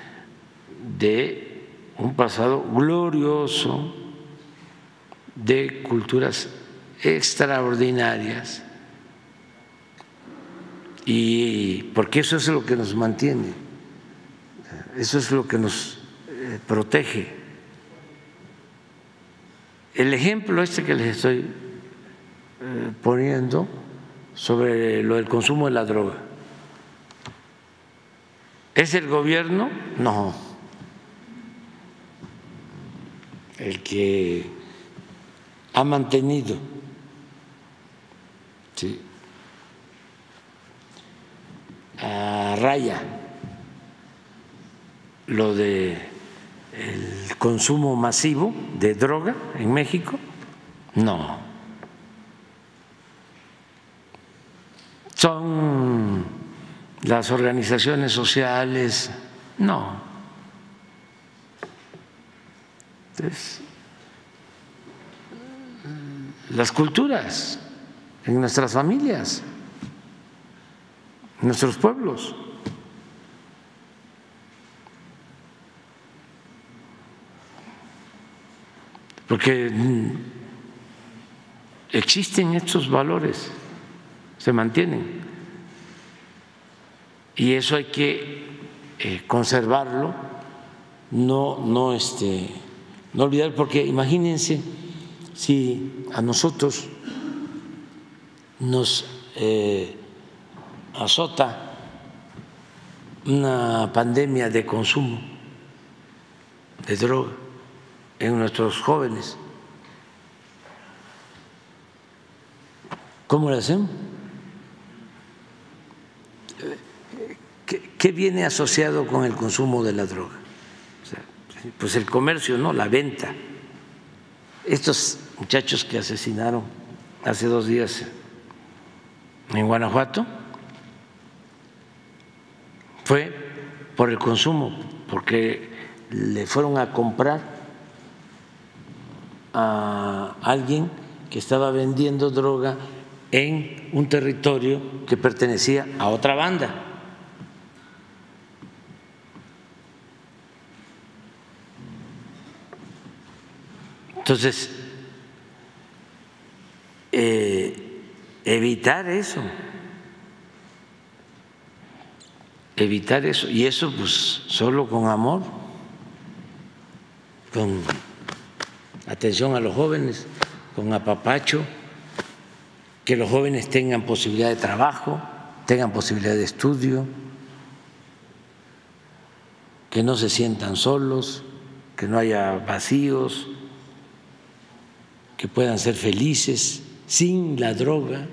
de un pasado glorioso, de culturas extraordinarias, y porque eso es lo que nos mantiene, eso es lo que nos protege. El ejemplo este que les estoy poniendo sobre lo del consumo de la droga, ¿es el gobierno? No. El que ha mantenido, sí, a raya lo de el consumo masivo de droga en México, no. Son las organizaciones sociales, no. Entonces, las culturas, en nuestras familias, en nuestros pueblos. Porque existen estos valores, se mantienen, y eso hay que eh, conservarlo, no, no, este, no olvidar, porque imagínense si a nosotros nos eh, azota una pandemia de consumo de droga en nuestros jóvenes, ¿cómo lo hacemos? ¿Qué, qué viene asociado con el consumo de la droga? O sea, pues el comercio, ¿no? La venta. Estos muchachos que asesinaron hace dos días en Guanajuato fue por el consumo, porque le fueron a comprar a alguien que estaba vendiendo droga en un territorio que pertenecía a otra banda. Entonces, eh, evitar eso, evitar eso, y eso pues solo con amor, con atención a los jóvenes, con apapacho, que los jóvenes tengan posibilidad de trabajo, tengan posibilidad de estudio, que no se sientan solos, que no haya vacíos, que puedan ser felices sin la droga.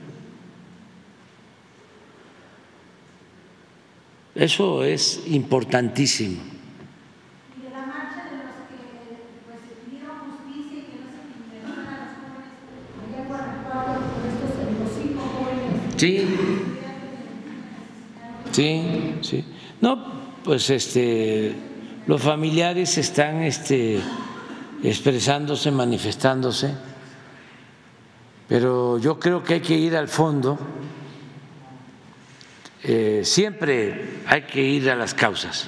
Eso es importantísimo. Y de la marcha de los que pues, pidieron justicia y que no se liberaron a los jóvenes allá en Guanajuato, por estos los cinco jóvenes. Sí, sí, sí. No, pues este, los familiares están este, expresándose, manifestándose, pero yo creo que hay que ir al fondo. Eh, siempre hay que ir a las causas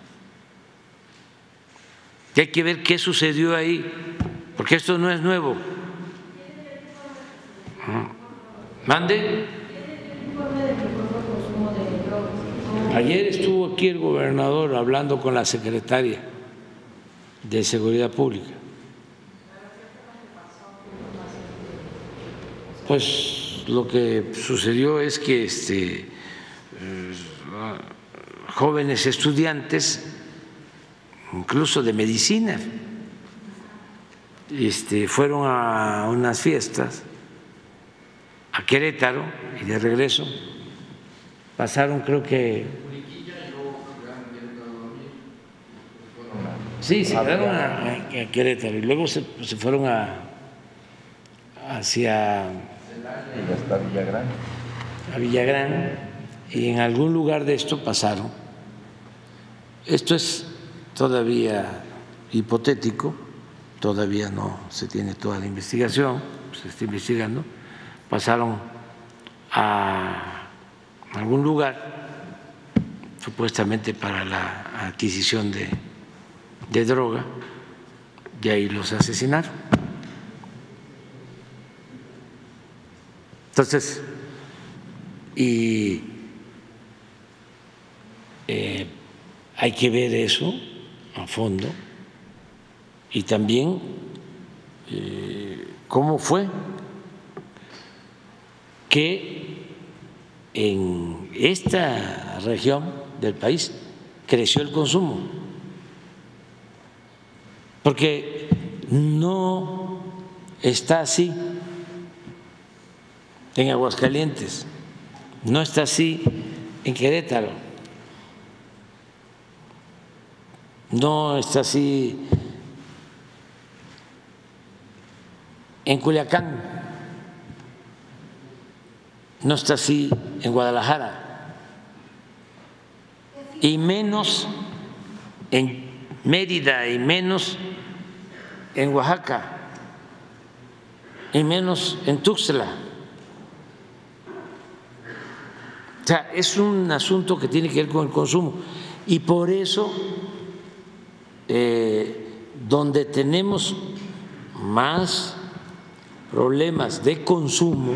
y hay que ver qué sucedió ahí, porque esto no es nuevo. ¿Mande? Ayer estuvo aquí el gobernador hablando con la secretaria de Seguridad Pública. Pues lo que sucedió es que este jóvenes estudiantes, incluso de medicina, este, fueron a unas fiestas a Querétaro y de regreso pasaron, creo que sí, se quedaron a, a Querétaro y luego se, se fueron a hacia hasta Villagrán. a Villagrán. Y en algún lugar de esto pasaron. Esto es todavía hipotético, todavía no se tiene toda la investigación, se está investigando. Pasaron a algún lugar, supuestamente para la adquisición de, de droga, y ahí los asesinaron. Entonces, y Eh, hay que ver eso a fondo y también eh, cómo fue que en esta región del país creció el consumo, porque no está así en Aguascalientes, no está así en Querétaro, no está así en Culiacán, no está así en Guadalajara, y menos en Mérida, y menos en Oaxaca. y menos en Tuxtla. O sea, es un asunto que tiene que ver con el consumo y por eso eh, donde tenemos más problemas de consumo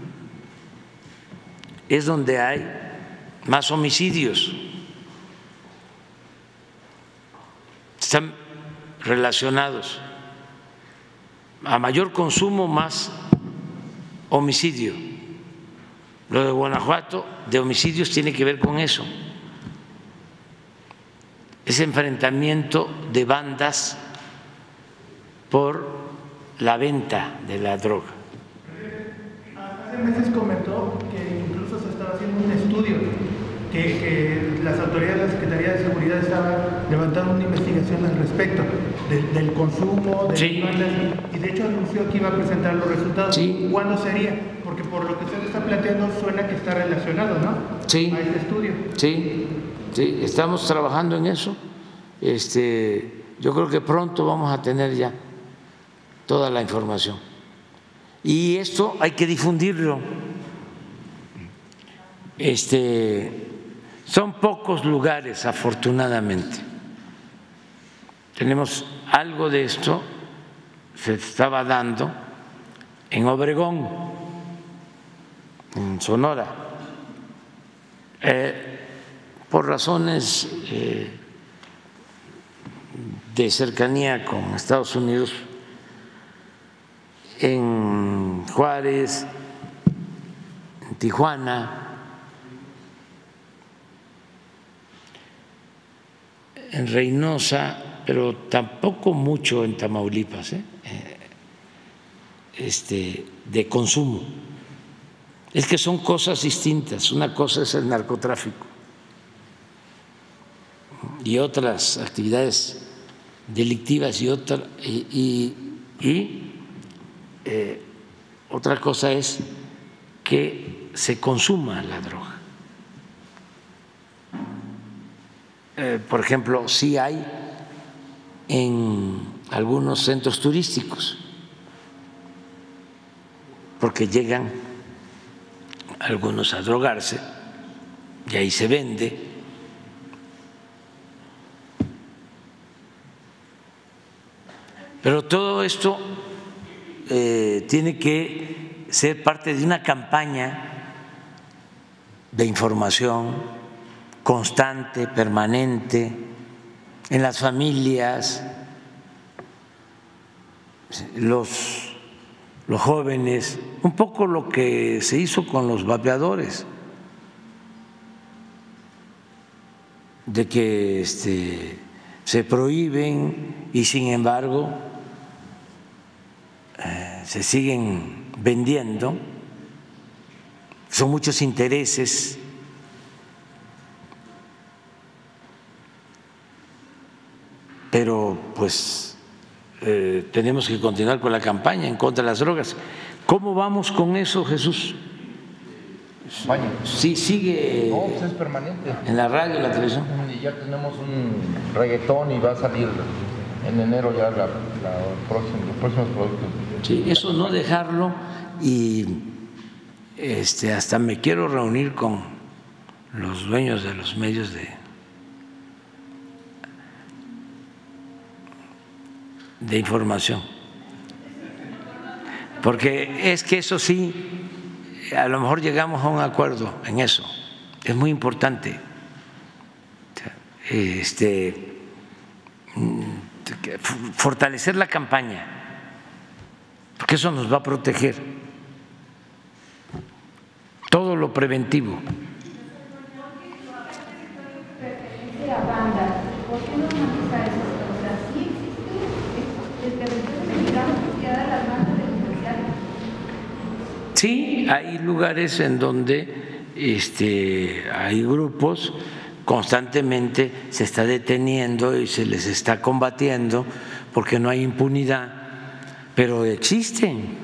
es donde hay más homicidios. Están relacionados. A mayor consumo, más homicidio. Lo de Guanajuato, de homicidios, tiene que ver con eso. Ese enfrentamiento de bandas por la venta de la droga. Hace meses comentó que incluso se estaba haciendo un estudio, que, que las autoridades de la Secretaría de Seguridad estaban levantando una investigación al respecto de, del consumo, de sí. las bandas, y de hecho anunció que iba a presentar los resultados. Sí. ¿Cuándo sería? Porque por lo que usted está planteando suena que está relacionado, ¿no? Sí. A ese estudio. Sí, sí, estamos trabajando en eso. Este, yo creo que pronto vamos a tener ya toda la información. Y esto hay que difundirlo. Este, son pocos lugares, afortunadamente. Tenemos algo de esto, se estaba dando en Obregón, en Sonora, eh, por razones eh, de cercanía con Estados Unidos. En Juárez, en Tijuana, en Reynosa, pero tampoco mucho en Tamaulipas, ¿eh? Este, de consumo. Es que son cosas distintas. Una cosa es el narcotráfico y otras actividades delictivas y otra y, y, y Eh, otra cosa es que se consuma la droga. Eh, por ejemplo, sí hay en algunos centros turísticos, porque llegan algunos a drogarse y ahí se vende. Pero todo esto Eh, tiene que ser parte de una campaña de información constante, permanente, en las familias, los, los jóvenes, un poco lo que se hizo con los vapeadores, de que este, se prohíben y sin embargo se siguen vendiendo, son muchos intereses. Pero pues eh, tenemos que continuar con la campaña en contra de las drogas. ¿Cómo vamos con eso, Jesús? Vaya. Sí, sigue. No, pues es permanente. En la radio, en la televisión. Y ya tenemos un reggaetón y va a salir en enero ya la, la próxima, los próximos productos. Sí, eso no dejarlo y este, hasta me quiero reunir con los dueños de los medios de, de información, porque es que eso sí, a lo mejor llegamos a un acuerdo en eso, es muy importante. Este, fortalecer la campaña, porque eso nos va a proteger, todo lo preventivo. Sí, hay lugares en donde este, hay grupos, constantemente se está deteniendo y se les está combatiendo porque no hay impunidad, pero existen.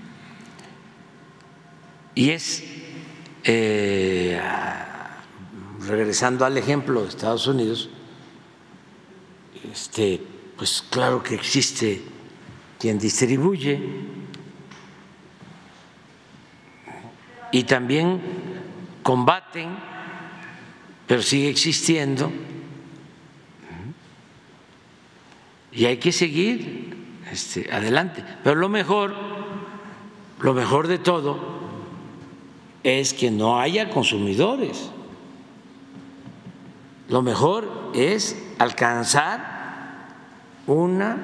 Y es, eh, regresando al ejemplo de Estados Unidos, este, pues claro que existe quien distribuye y también combaten, pero sigue existiendo y hay que seguir este, adelante. Pero lo mejor, lo mejor de todo es que no haya consumidores. Lo mejor es alcanzar una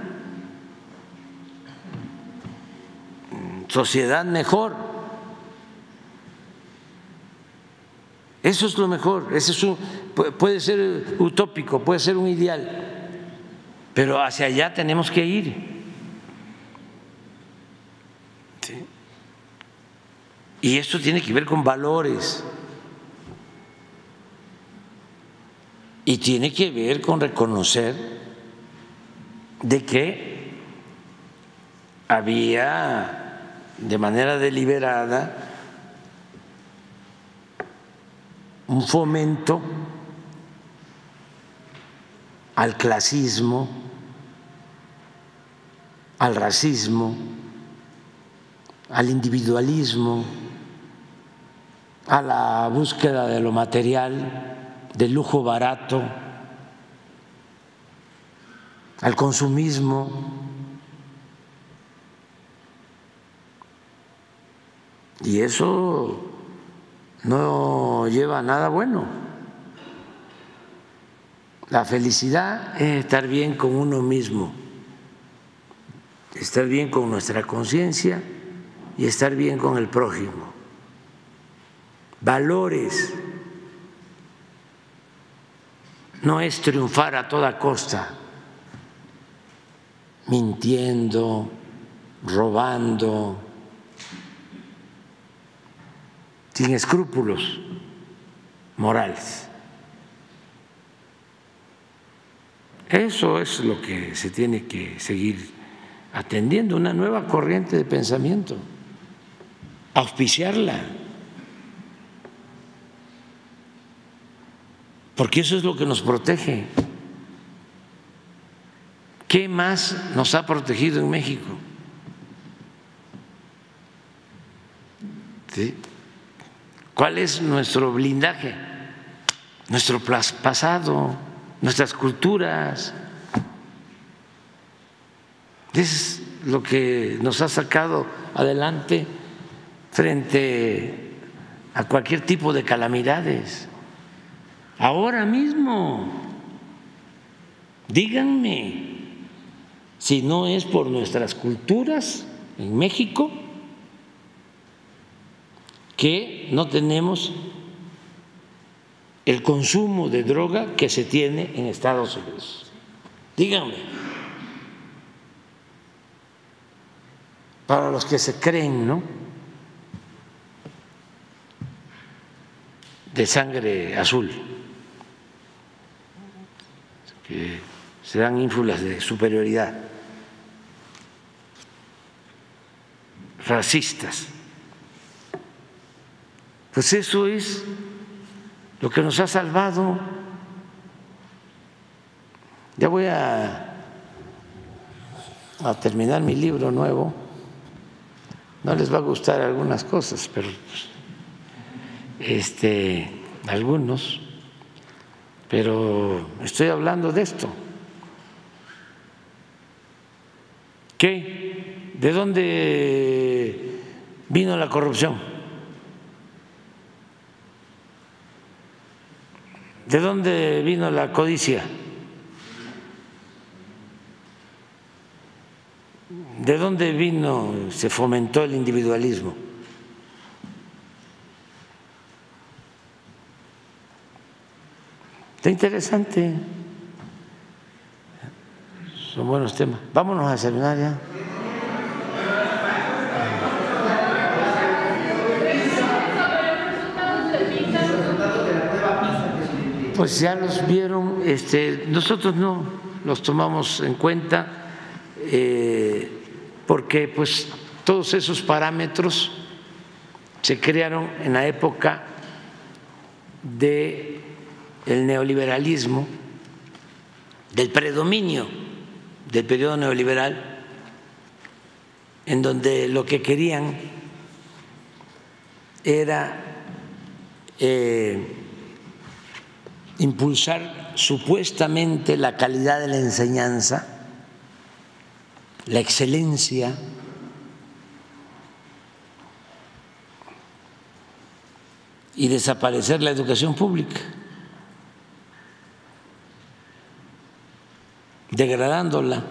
sociedad mejor. Eso es lo mejor. Eso es un, puede ser utópico, puede ser un ideal, pero hacia allá tenemos que ir. ¿Sí? Y esto tiene que ver con valores. Y tiene que ver con reconocer de que había de manera deliberada un fomento al clasismo, al racismo, al individualismo, a la búsqueda de lo material, del lujo barato, al consumismo. Y eso no lleva a nada bueno. La felicidad es estar bien con uno mismo, estar bien con nuestra conciencia y estar bien con el prójimo. Valores. No es triunfar a toda costa, mintiendo, robando, sin escrúpulos morales. Eso es lo que se tiene que seguir atendiendo, una nueva corriente de pensamiento, auspiciarla. Porque eso es lo que nos protege. ¿Qué más nos ha protegido en México? ¿Sí? ¿Cuál es nuestro blindaje? Nuestro pasado, nuestras culturas. Es lo que nos ha sacado adelante frente a cualquier tipo de calamidades. Ahora mismo, díganme si no es por nuestras culturas en México que no tenemos el consumo de droga que se tiene en Estados Unidos. Díganme, para los que se creen, ¿no?, de sangre azul, que se dan ínfulas de superioridad, racistas. Pues eso es lo que nos ha salvado. Ya voy a, a terminar mi libro nuevo. No les va a gustar algunas cosas, pero este, algunos. Pero estoy hablando de esto. ¿Qué? ¿De dónde vino la corrupción? ¿De dónde vino la codicia? ¿De dónde vino, se fomentó el individualismo? Está interesante. Son buenos temas. Vámonos a desayunar ya. Pues ya los vieron, este, nosotros no los tomamos en cuenta eh, porque pues todos esos parámetros se crearon en la época de el neoliberalismo, del predominio del periodo neoliberal, en donde lo que querían era eh, impulsar supuestamente la calidad de la enseñanza, la excelencia, y desaparecer la educación pública, degradándola.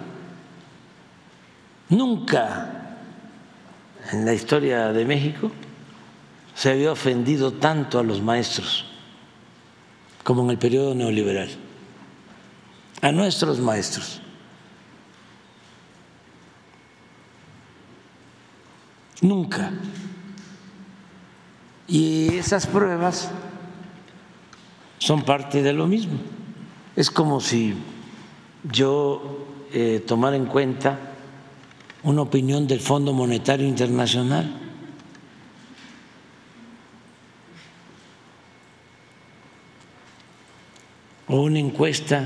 Nunca en la historia de México se había ofendido tanto a los maestros como en el periodo neoliberal, a nuestros maestros. Nunca. Y esas pruebas son parte de lo mismo. Es como si yo eh, tomara en cuenta una opinión del Fondo Monetario Internacional. O una encuesta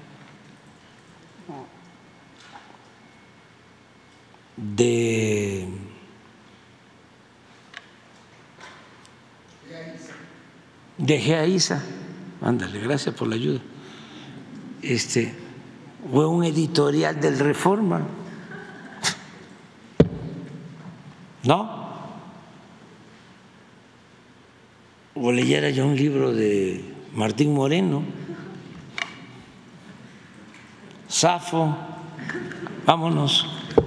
de de GEAISA, ándale, gracias por la ayuda, este, fue un editorial del Reforma, ¿no? O leyera yo un libro de Martín Moreno, Safo, vámonos.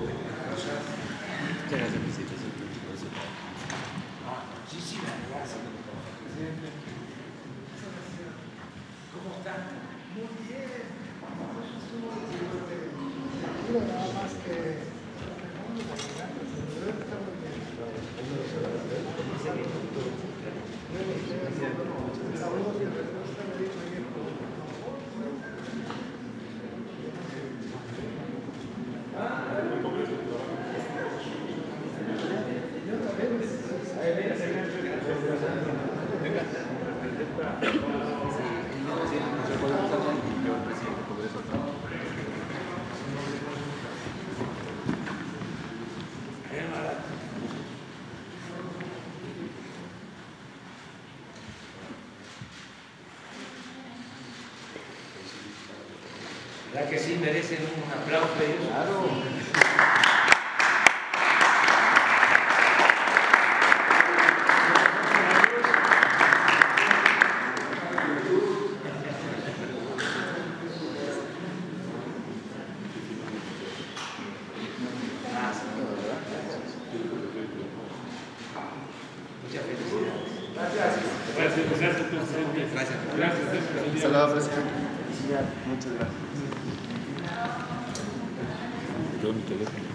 ¿Verdad que sí merecen un aplauso ellos? Claro. Muchas felicidades. Gracias. Gracias, gracias, presidente. Gracias. Gracias. Saludos, presidente. Muchas gracias. Yo mi teléfono.